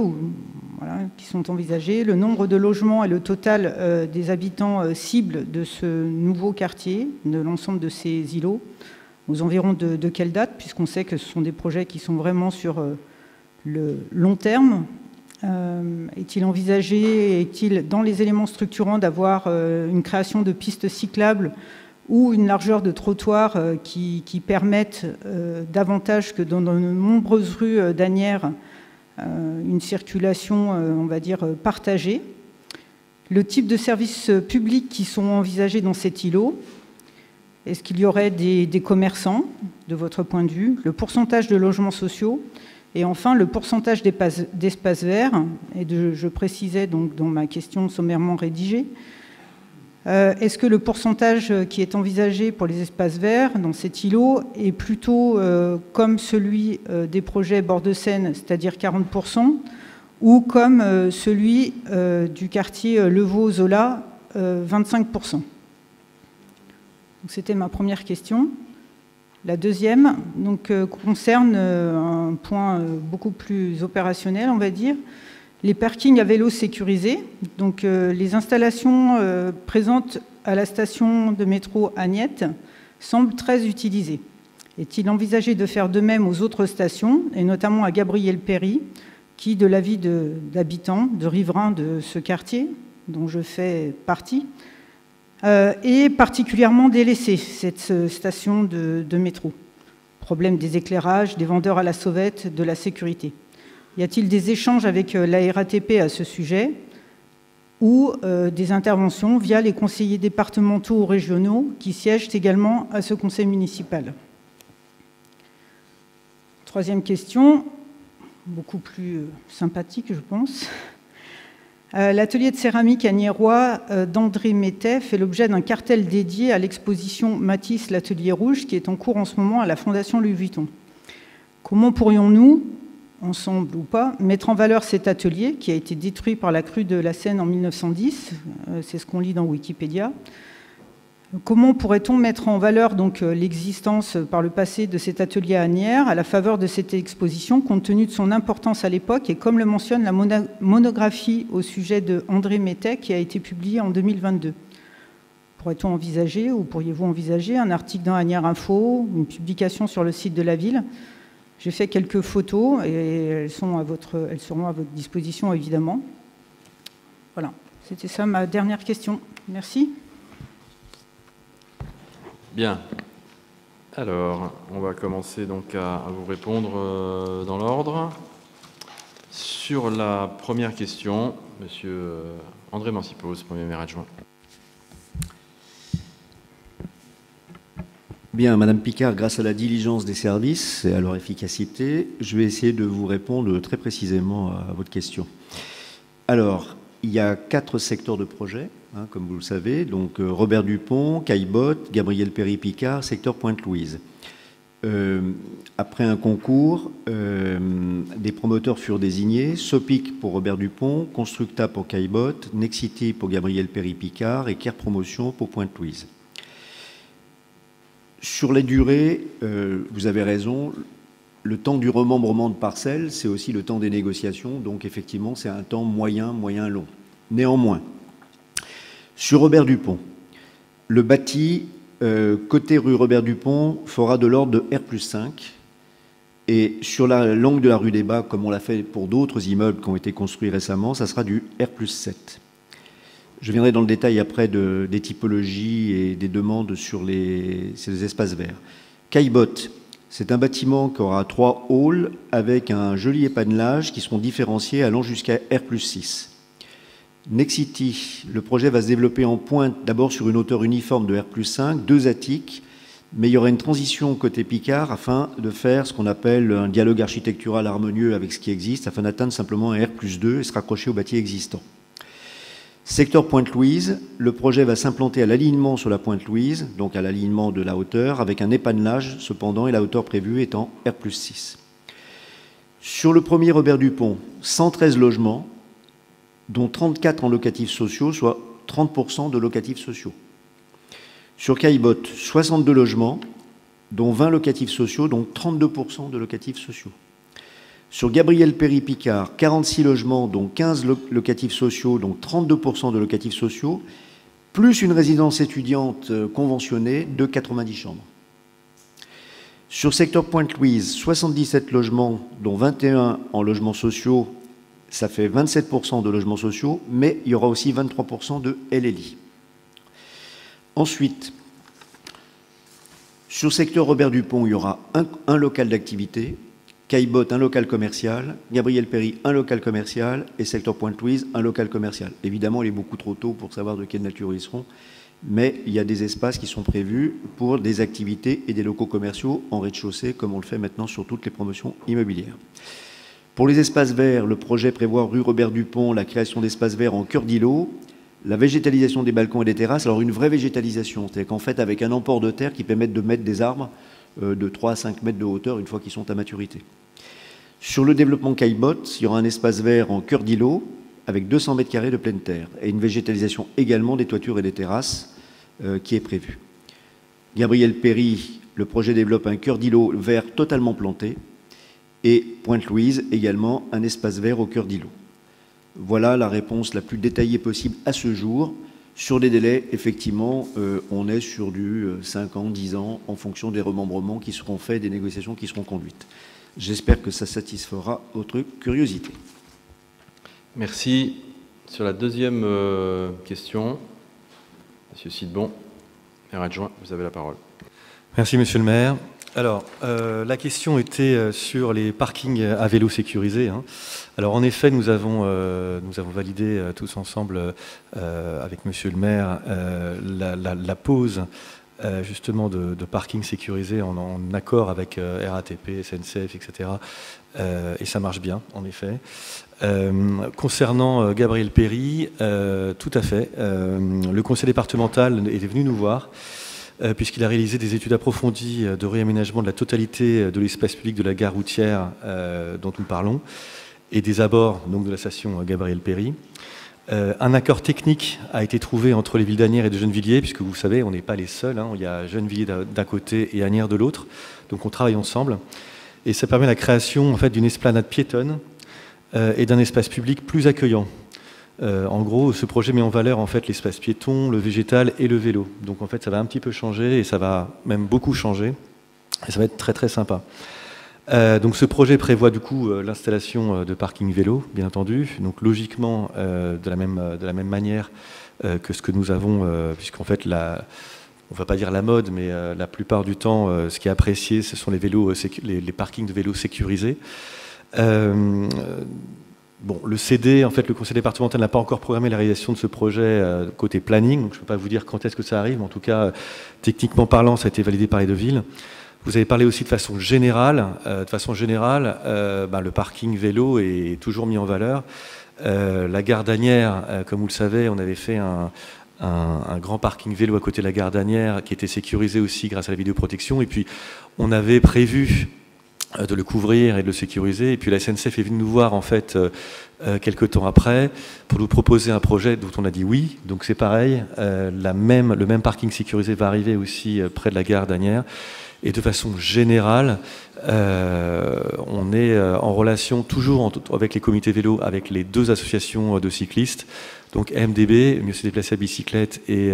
le nombre de logements et le total des habitants cibles de ce nouveau quartier, de l'ensemble de ces îlots, aux environs de quelle date, puisqu'on sait que ce sont des projets qui sont vraiment sur le long terme. Est-il envisagé, est-il dans les éléments structurants d'avoir une création de pistes cyclables ou une largeur de trottoir qui permettent davantage que dans de nombreuses rues d'Asnières une circulation, on va dire, partagée. Le type de services publics qui sont envisagés dans cet îlot. Est-ce qu'il y aurait des commerçants, de votre point de vue? Le pourcentage de logements sociaux. Et enfin, le pourcentage d'espaces verts. Et je précisais donc dans ma question sommairement rédigée. Est-ce que le pourcentage qui est envisagé pour les espaces verts dans cet îlot est plutôt comme celui des projets bord de Seine, c'est-à-dire 40%, ou comme celui du quartier Levaux-Zola, 25%? C'était ma première question. La deuxième concerne un point beaucoup plus opérationnel, on va dire. Les parkings à vélo sécurisés, donc les installations présentes à la station de métro Agnette semblent très utilisées. Est-il envisagé de faire de même aux autres stations, et notamment à Gabriel Péry, qui, de l'avis d'habitants, de riverains de ce quartier, dont je fais partie, est particulièrement délaissée, cette station de métro? Problème des éclairages, des vendeurs à la sauvette, de la sécurité. Y a-t-il des échanges avec la RATP à ce sujet ou des interventions via les conseillers départementaux ou régionaux qui siègent également à ce conseil municipal? Troisième question, beaucoup plus sympathique, je pense. L'atelier de céramique agnérois d'André Mettet fait l'objet d'un cartel dédié à l'exposition Matisse l'Atelier Rouge qui est en cours en ce moment à la Fondation Louis Vuitton. Comment pourrions-nous, ensemble ou pas, mettre en valeur cet atelier qui a été détruit par la crue de la Seine en 1910, c'est ce qu'on lit dans Wikipédia. Comment pourrait-on mettre en valeur donc l'existence par le passé de cet atelier à Asnières à la faveur de cette exposition, compte tenu de son importance à l'époque et comme le mentionne la monographie au sujet de André Mettet qui a été publiée en 2022? Pourrait-on envisager, ou pourriez-vous envisager, un article dans Asnières Info, une publication sur le site de la ville? J'ai fait quelques photos et elles seront à votre disposition, évidemment. Voilà, c'était ça ma dernière question. Merci. Bien. Alors, on va commencer donc à vous répondre dans l'ordre. Sur la première question, monsieur André Mancipos, premier maire adjoint. Bien, Madame Picard, grâce à la diligence des services et à leur efficacité, je vais essayer de vous répondre très précisément à votre question. Alors, il y a 4 secteurs de projet, comme vous le savez, donc Robert Dupont, Caillebotte, Gabriel Péry Picard, secteur Pointe-Louise. après un concours, des promoteurs furent désignés, Sopic pour Robert Dupont, Constructa pour Caillebotte, Nexity pour Gabriel Péry-Picard et Care Promotion pour Pointe-Louise. Sur les durées, vous avez raison, le temps du remembrement de parcelles, c'est aussi le temps des négociations, donc effectivement, c'est un temps moyen long. Néanmoins, sur Robert Dupont, le bâti côté rue Robert Dupont fera de l'ordre de R+5, et sur l'angle de la rue des Bas, comme on l'a fait pour d'autres immeubles qui ont été construits récemment, ça sera du R+7. Je viendrai dans le détail après des typologies et des demandes sur ces espaces verts. Caillebotte, c'est un bâtiment qui aura 3 halls avec un joli épanelage qui seront différenciés allant jusqu'à R+6. Nexity, le projet va se développer en pointe, d'abord sur une hauteur uniforme de R+5, 2 attiques, mais il y aura une transition côté Picard afin de faire ce qu'on appelle un dialogue architectural harmonieux avec ce qui existe, afin d'atteindre simplement un R+2 et se raccrocher au bâti existant. Secteur Pointe-Louise, le projet va s'implanter à l'alignement sur la Pointe-Louise, donc à l'alignement de la hauteur, avec un épanelage cependant, et la hauteur prévue étant R+6. Sur le premier Robert Dupont, 113 logements, dont 34 en locatifs sociaux, soit 30% de locatifs sociaux. Sur Caillebotte, 62 logements, dont 20 locatifs sociaux, donc 32% de locatifs sociaux. Sur Gabriel Péry-Picard, 46 logements, dont 15 locatifs sociaux, donc 32% de locatifs sociaux, plus une résidence étudiante conventionnée de 90 chambres. Sur secteur Pointe-Louise, 77 logements, dont 21 en logements sociaux, ça fait 27% de logements sociaux, mais il y aura aussi 23% de LLI. Ensuite, sur secteur Robert Dupont, il y aura un local d'activité, Caillebotte, un local commercial, Gabriel Péry, un local commercial, et secteur Pointe-Louise, un local commercial. Évidemment, il est beaucoup trop tôt pour savoir de quelle nature ils seront, mais il y a des espaces qui sont prévus pour des activités et des locaux commerciaux en rez-de-chaussée, comme on le fait maintenant sur toutes les promotions immobilières. Pour les espaces verts, le projet prévoit rue Robert Dupont la création d'espaces verts en cœur d'îlot, la végétalisation des balcons et des terrasses, alors une vraie végétalisation, c'est-à-dire qu'en fait avec un emport de terre qui permet de mettre des arbres de 3 à 5 mètres de hauteur une fois qu'ils sont à maturité. Sur le développement Caillebotte, il y aura un espace vert en cœur d'îlot avec 200 mètres carrés de pleine terre et une végétalisation également des toitures et des terrasses qui est prévue. Gabriel Péry, le projet développe un cœur d'îlot vert totalement planté, et Pointe-Louise également un espace vert au cœur d'îlot. Voilà la réponse la plus détaillée possible à ce jour. Sur des délais, effectivement, on est sur du 5 ans, 10 ans, en fonction des remembrements qui seront faits, des négociations qui seront conduites. J'espère que ça satisfera votre curiosité. Merci. Sur la deuxième question, Monsieur Sidbon, maire adjoint, vous avez la parole. Merci, Monsieur le maire. Alors, la question était sur les parkings à vélo sécurisés. Alors, en effet, nous avons validé tous ensemble, avec Monsieur le maire, la pose justement de parkings sécurisés en accord avec RATP, SNCF, etc. Et ça marche bien, en effet. Concernant Gabriel Péry, tout à fait. Le conseil départemental est venu nous voir, puisqu'il a réalisé des études approfondies de réaménagement de la totalité de l'espace public de la gare routière dont nous parlons, et des abords donc, de la station Gabriel Péry. Un accord technique a été trouvé entre les villes d'Asnières et de Gennevilliers, puisque vous savez, on n'est pas les seuls, il y a Gennevilliers d'un côté et Asnières de l'autre, donc on travaille ensemble. Et ça permet la création en fait, d'une esplanade piétonne et d'un espace public plus accueillant. En gros, ce projet met en valeur en fait, l'espace piéton, le végétal et le vélo. Donc en fait, ça va un petit peu changer et ça va même beaucoup changer. Et ça va être très très sympa. Donc ce projet prévoit du coup l'installation de parking vélo, bien entendu. Donc logiquement, de la même manière que ce que nous avons, puisqu'en fait, on ne va pas dire la mode, mais la plupart du temps, ce qui est apprécié, ce sont les parkings de vélos sécurisés. Bon, le CD, en fait, le conseil départemental n'a pas encore programmé la réalisation de ce projet côté planning, donc je ne peux pas vous dire quand est-ce que ça arrive, mais en tout cas, techniquement parlant, ça a été validé par les deux villes. Vous avez parlé aussi de façon générale. Le parking vélo est toujours mis en valeur. La gare d'Asnières, comme vous le savez, on avait fait un un grand parking vélo à côté de la gare d'Asnières qui était sécurisé aussi grâce à la vidéoprotection. Et puis, on avait prévu de le couvrir et de le sécuriser. Et puis, la SNCF est venue nous voir, en fait, quelques temps après, pour nous proposer un projet dont on a dit oui. Donc, c'est pareil. Le même parking sécurisé va arriver aussi près de la gare d'Asnières. Et de façon générale, on est en relation toujours avec les comités vélo, avec les 2 associations de cyclistes, donc MDB, Mieux se déplacer à bicyclette, et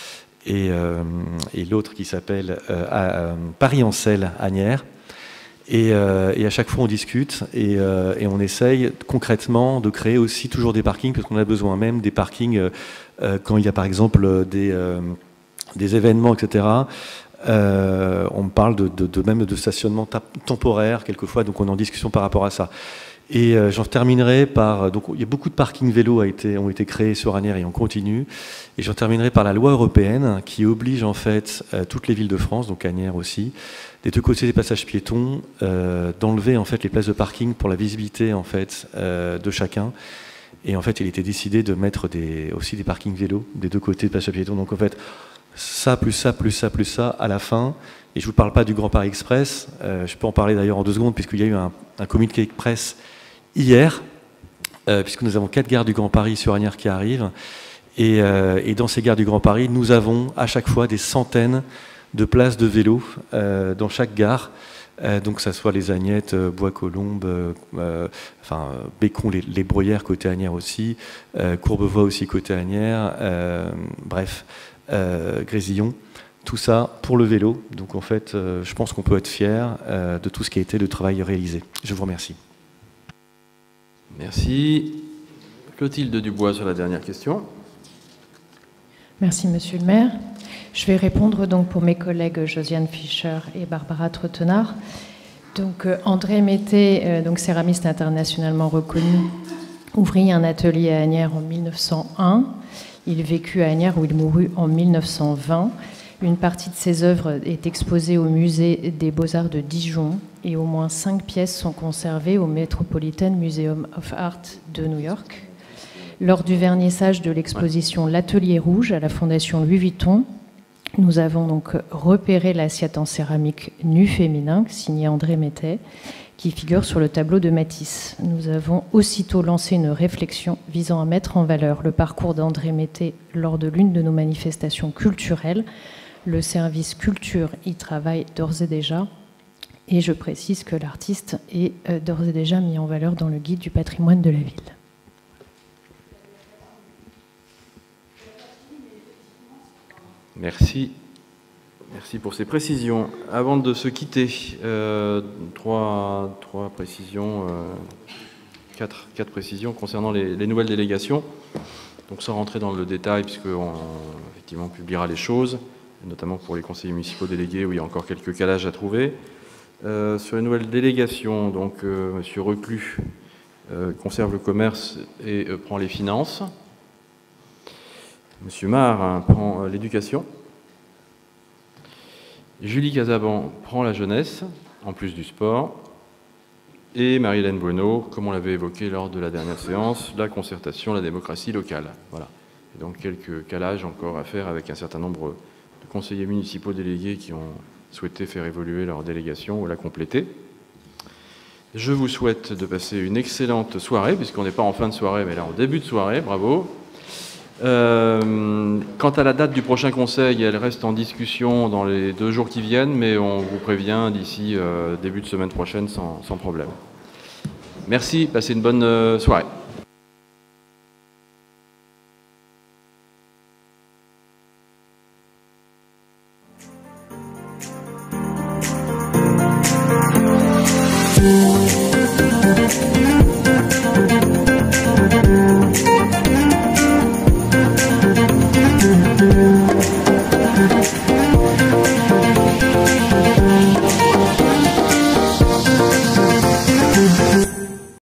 l'autre qui s'appelle Paris-en-Selle, Asnières. Et à chaque fois, on discute et on essaye concrètement de créer aussi toujours des parkings, parce qu'on a besoin même des parkings quand il y a par exemple des événements, etc. On me parle même de stationnement temporaire quelquefois, donc on est en discussion par rapport à ça. Et j'en terminerai par... Donc il y a beaucoup de parkings vélos ont été créés sur Asnières et on continue. Et j'en terminerai par la loi européenne qui oblige en fait toutes les villes de France, donc Asnières aussi, des 2 côtés des passages piétons, d'enlever en fait les places de parking pour la visibilité en fait de chacun. Et en fait, il était décidé de mettre aussi des parkings vélos des 2 côtés des passages piétons. Donc en fait, ça, plus ça, plus ça, plus ça, à la fin. Et je ne vous parle pas du Grand Paris Express. Je peux en parler d'ailleurs en 2 secondes, puisqu'il y a eu un communiqué de presse hier, puisque nous avons 4 gares du Grand Paris sur Asnières qui arrivent. Et dans ces gares du Grand Paris, nous avons à chaque fois des centaines de places de vélo dans chaque gare. Donc, que ce soit les Agnettes, Bois-Colombes, Bécon, les Bruyères côté Asnières aussi, Courbevoie aussi côté Asnières, bref, Grésillon. Tout ça pour le vélo. Donc en fait, je pense qu'on peut être fier de tout ce qui a été le travail réalisé. Je vous remercie. Merci. Clotilde Dubois sur la dernière question. Merci Monsieur le maire. Je vais répondre donc pour mes collègues Josiane Fischer et Barbara Trottenard. Donc André Mété, donc céramiste internationalement reconnu, ouvrit un atelier à Asnières en 1901. Il vécut à Asnières où il mourut en 1920. Une partie de ses œuvres est exposée au musée des Beaux-Arts de Dijon et au moins 5 pièces sont conservées au Metropolitan Museum of Art de New York. Lors du vernissage de l'exposition L'Atelier Rouge à la Fondation Louis Vuitton, nous avons donc repéré l'assiette en céramique nu féminin signée André Mété, qui figure sur le tableau de Matisse. Nous avons aussitôt lancé une réflexion visant à mettre en valeur le parcours d'André Mété lors de l'une de nos manifestations culturelles. Le service culture y travaille d'ores et déjà, et je précise que l'artiste est d'ores et déjà mis en valeur dans le guide du patrimoine de la ville. Merci. Merci pour ces précisions. Avant de se quitter, 3 précisions, 4 précisions concernant les nouvelles délégations. Donc sans rentrer dans le détail, puisqu'on effectivement publiera les choses, notamment pour les conseillers municipaux délégués où il y a encore quelques calages à trouver. Sur les nouvelles délégations, donc M. Reclus conserve le commerce et prend les finances. M. Mar prend l'éducation. Julie Casaban prend la jeunesse, en plus du sport. Et Marie-Hélène Bueno, comme on l'avait évoqué lors de la dernière séance, la concertation, la démocratie locale. Voilà. Et donc quelques calages encore à faire avec un certain nombre de conseillers municipaux délégués qui ont souhaité faire évoluer leur délégation ou la compléter. Je vous souhaite de passer une excellente soirée, puisqu'on n'est pas en fin de soirée, mais là en début de soirée, bravo. Quant à la date du prochain conseil, elle reste en discussion dans les 2 jours qui viennent, mais on vous prévient d'ici début de semaine prochaine sans problème. Merci, passez une bonne soirée.